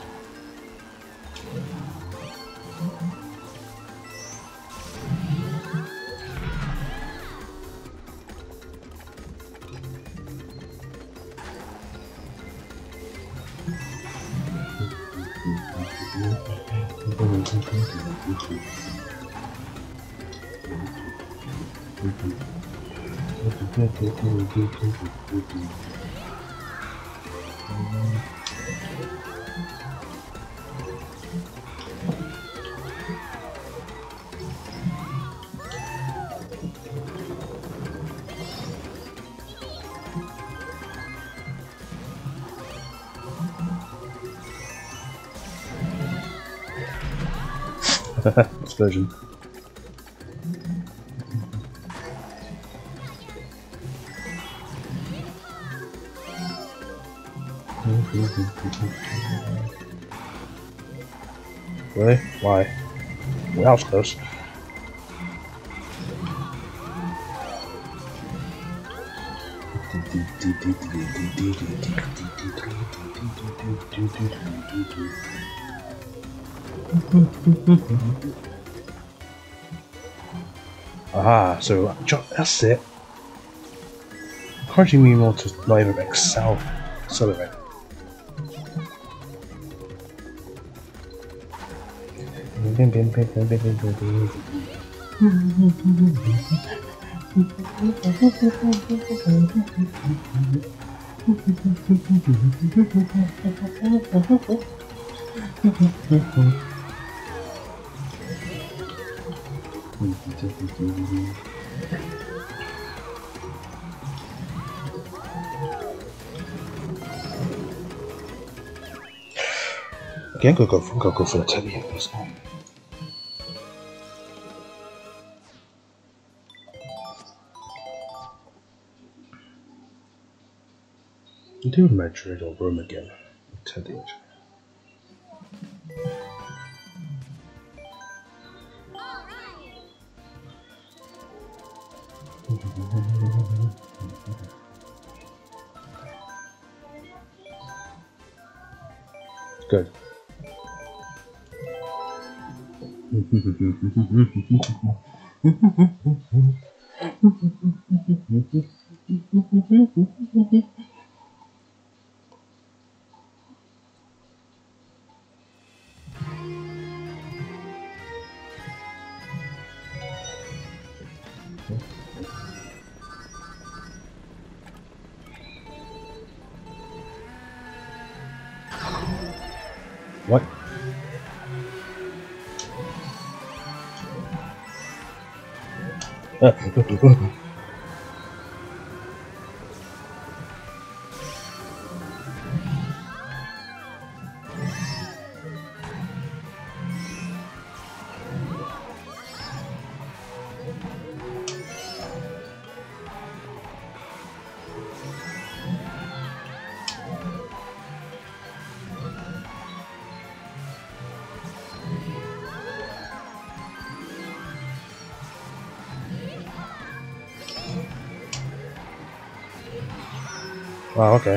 Explosion. Really? Why? Well, that was close. Ah, so that's it. Encouraging me more to not even excel, accelerate. Again, go go for go go for the telly. Do Madrid or Rome again. Telly. Good. What? Wow, okay.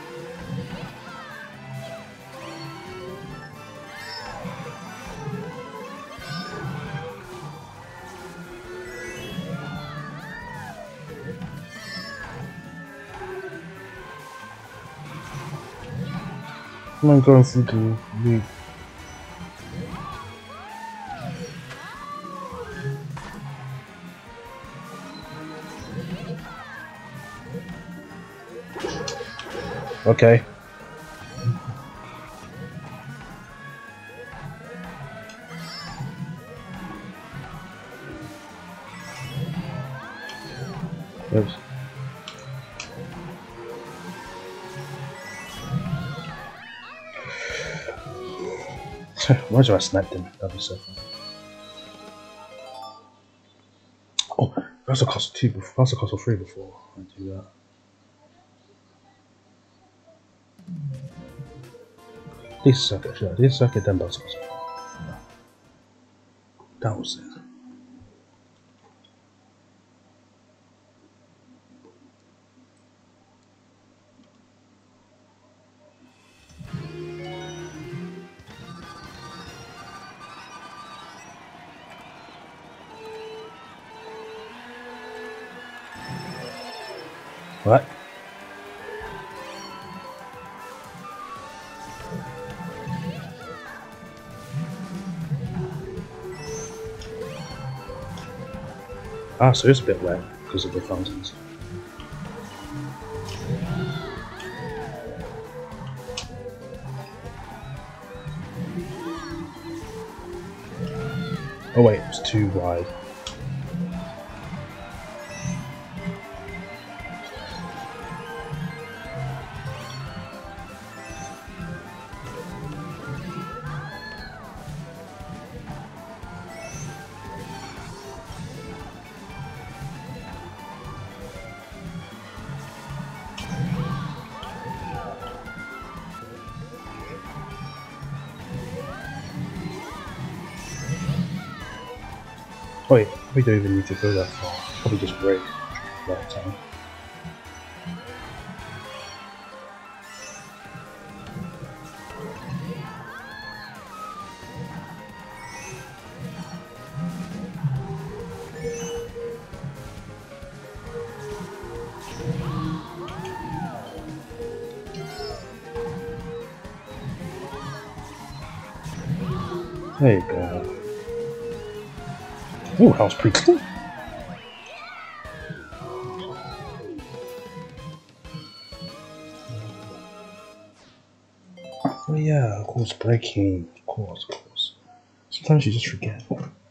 Come on, going through the loop. Okay. Oops. Why do I snap him? That'd be so fun. Oh, I also cost two before. I also cost three before I do that. This circuit, yeah, this circuit, then both cost. That was it. What? Ah, so it's a bit wet because of the fountains. Oh wait, it's too wide. Oh wait, we don't even need to go that far. Probably just break that time. There you go. Ooh, that was pretty cool. Oh yeah, of course, breaking. Of course, of course. Sometimes you just forget.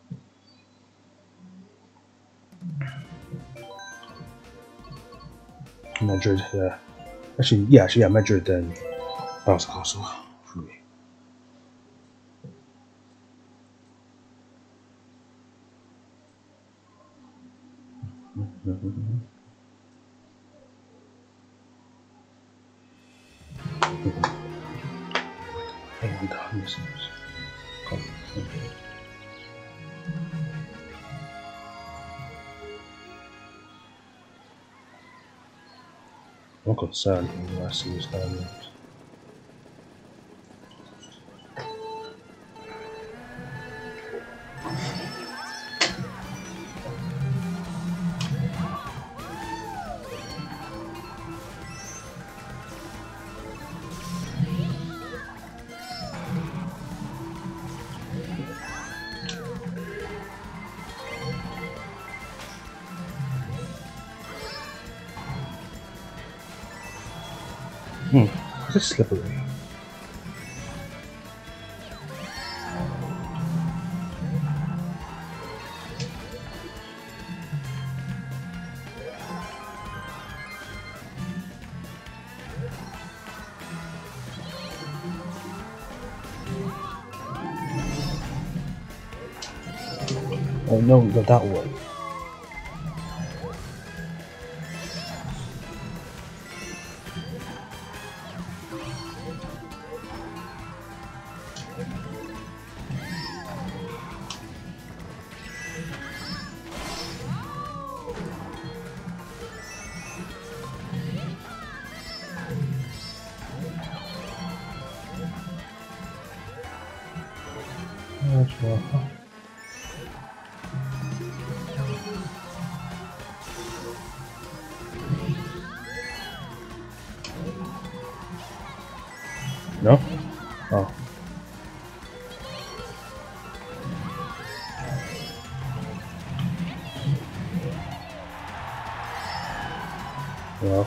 Madrid, yeah. Actually, yeah, actually, yeah, Madrid then Bounce Castle for me. Mm-hmm. Hang on, damn this. Come on. I'm concerned when I see this diamond. Hmm, is it slippery? Oh no, we got that one. That's right. No? Oh. Well.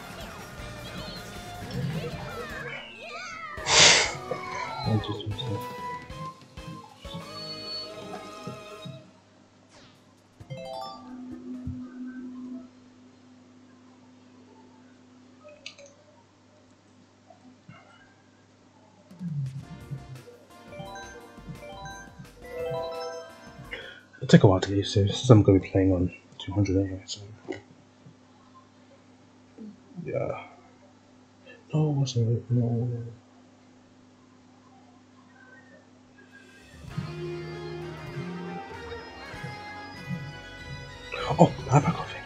I just missed It'll take a while to get used to, since I'm going to be playing on two hundred anyway, so. Yeah. No, wasn't it? No. Oh, I'm back off it.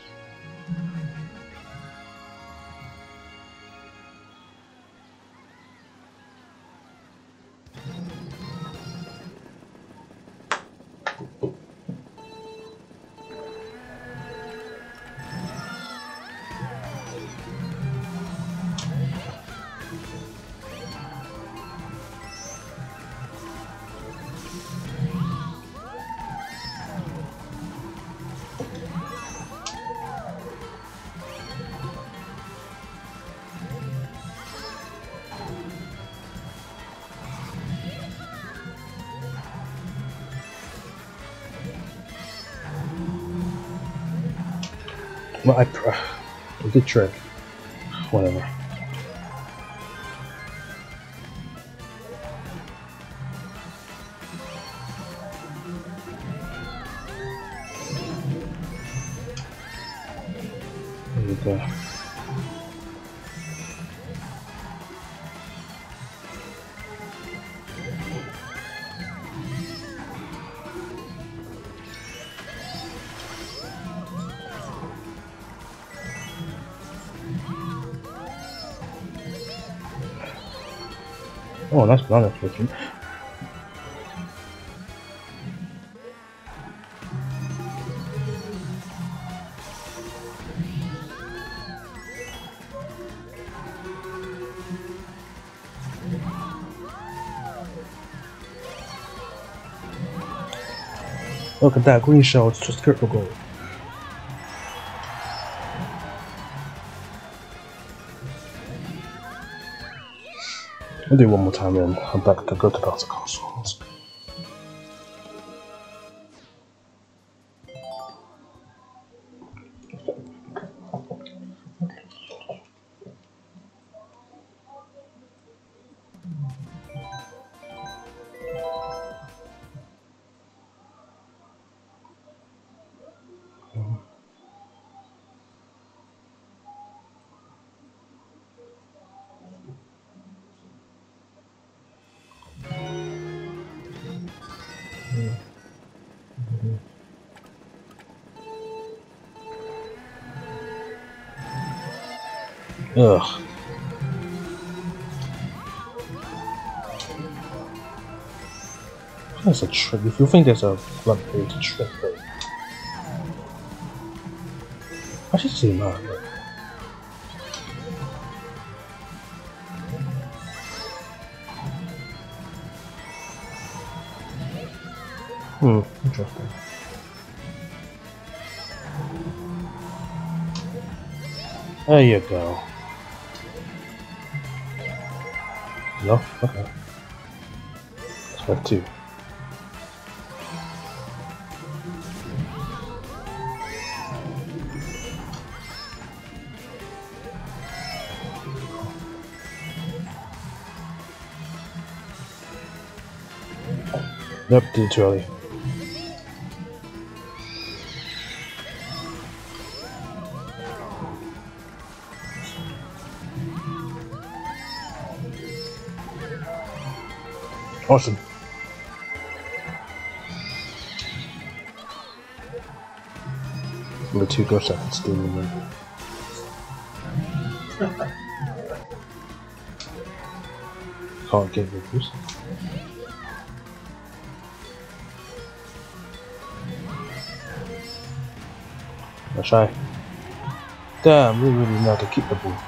Well, I, I did trick. Whatever. There you go. Oh, nice banana explosion. Look at that green shell, it's just critical gold. I'll do one more time then I'm back to go to Battle Castle. Ugh. That's a trick. If you think there's a blood play, it's a trick though. I should see that. Hmm, interesting. There you go. No? Okay. Let's have two. Nope, did it too early. Awesome. Number two ghost seconds still in the can't get reviews. I'll try. Damn, we really know how to keep the ball.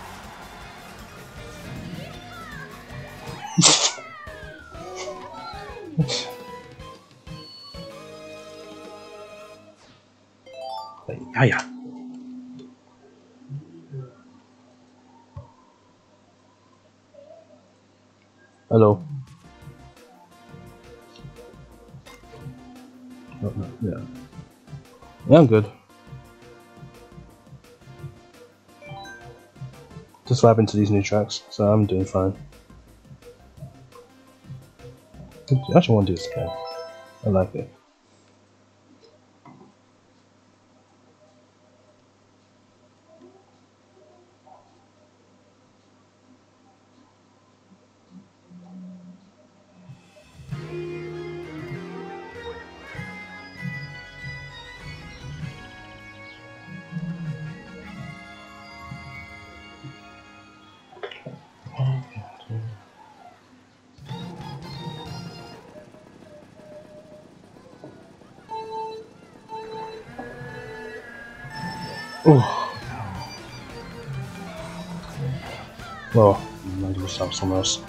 Yeah, yeah. Hello. No, no, yeah. Yeah, I'm good. Just vibing to these new tracks, so I'm doing fine. I actually want to do this again. I like it. Oh. Well, might do yourself somewhere else.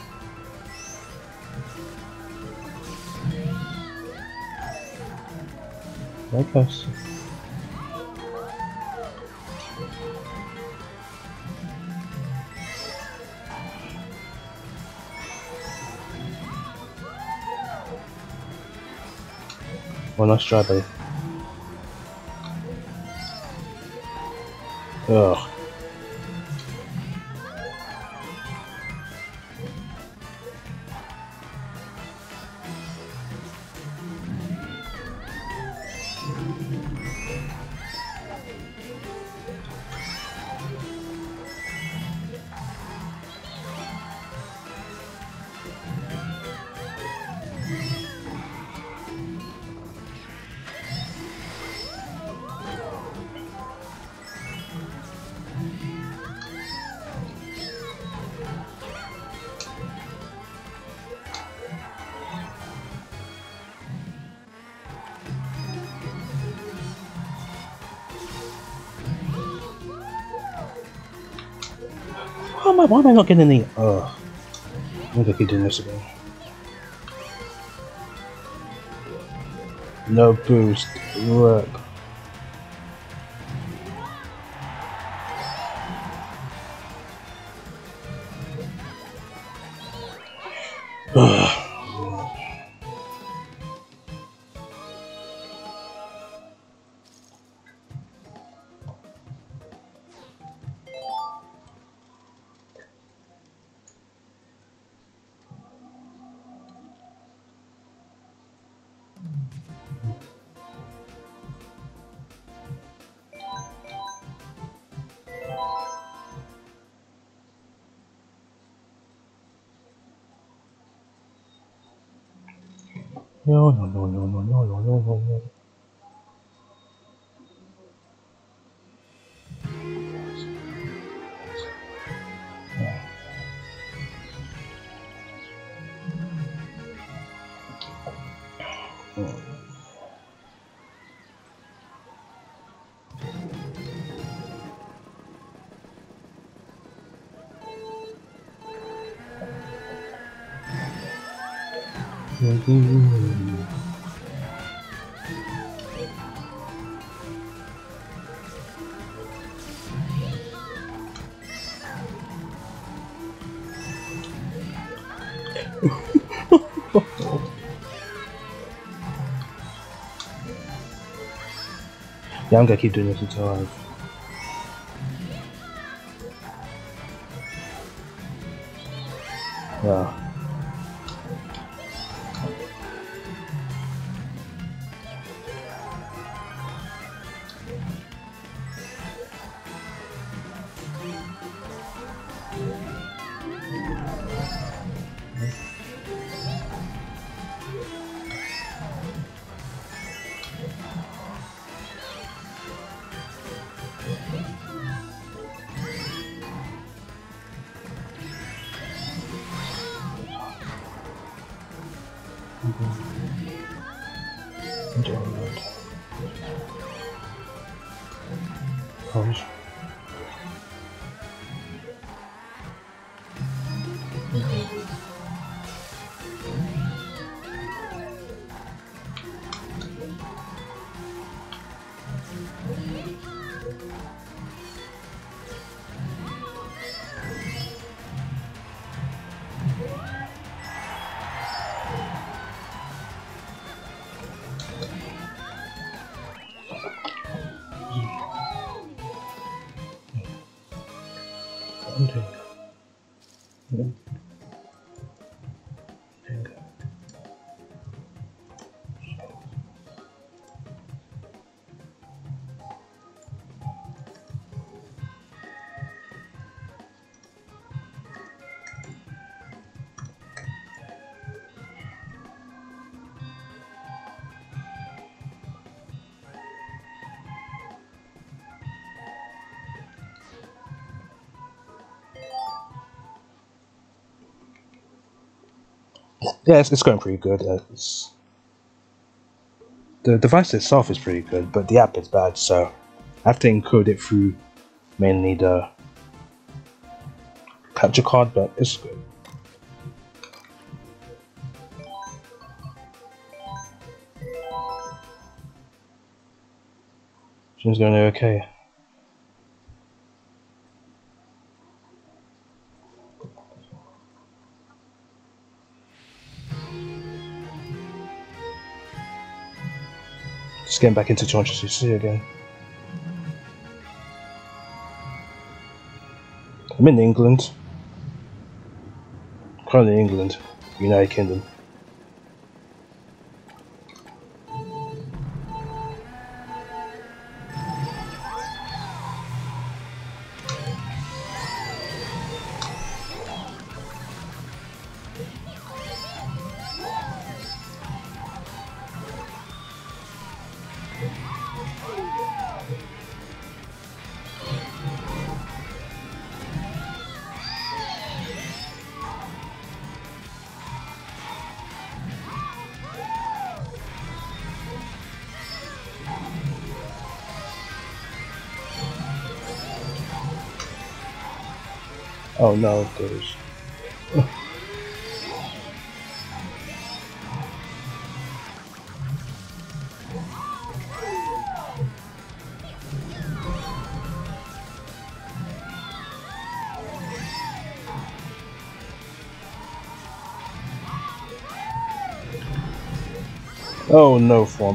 I guess. Well, nice try, buddy. Ugh. am I? Why am I not getting any? Oh, I'm gonna keep doing this again. No boost. Work. No, no, no, no, no, no, no, no, no, no. Yeah, I'm gonna keep doing this until I've. Yeah. Orange. Yeah, it's, it's going pretty good. Uh, it's, the device itself is pretty good, but the app is bad, so I have to encode it through mainly the capture card, but it's good. Things going okay. Just getting back into two hundred C C again. I'm in England. Currently in England, United Kingdom. Oh no, there's. Oh no, Flump.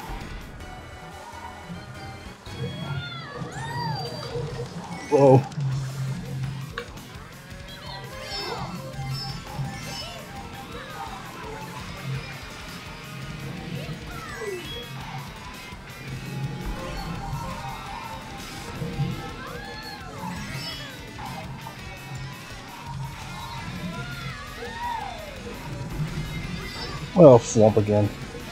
Whoa. Well, Flump again.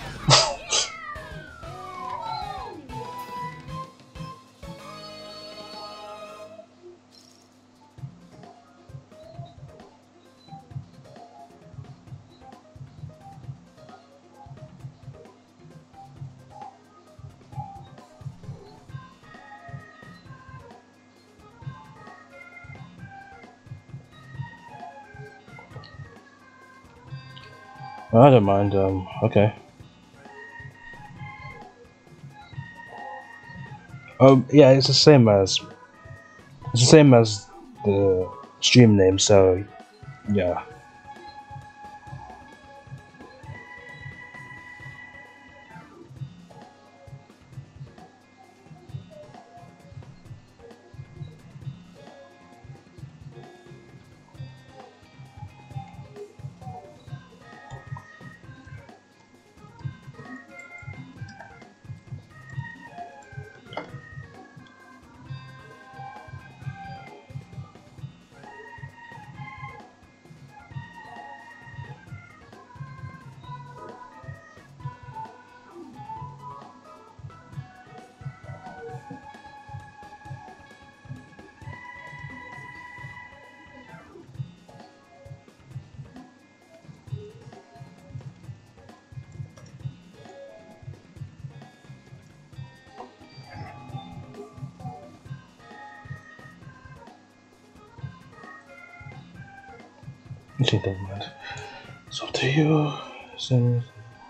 I don't mind, um, okay. Um, yeah, it's the same as, it's the same as the stream name, so, yeah. Actually, don't mind. It's up to you. So,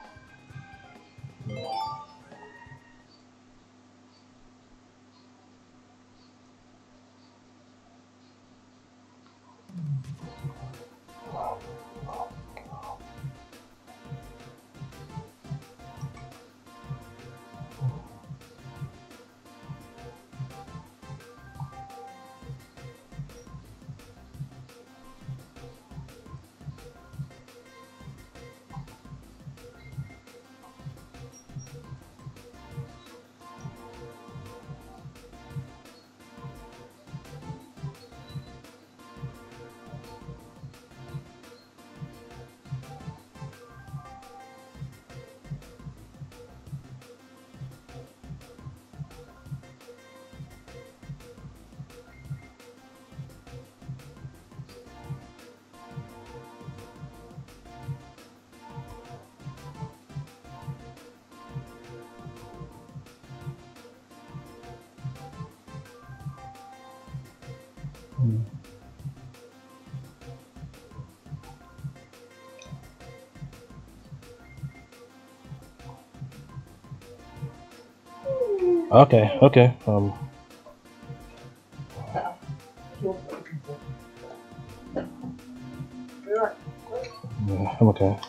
hmm. Okay, okay, um. Yeah, I'm okay.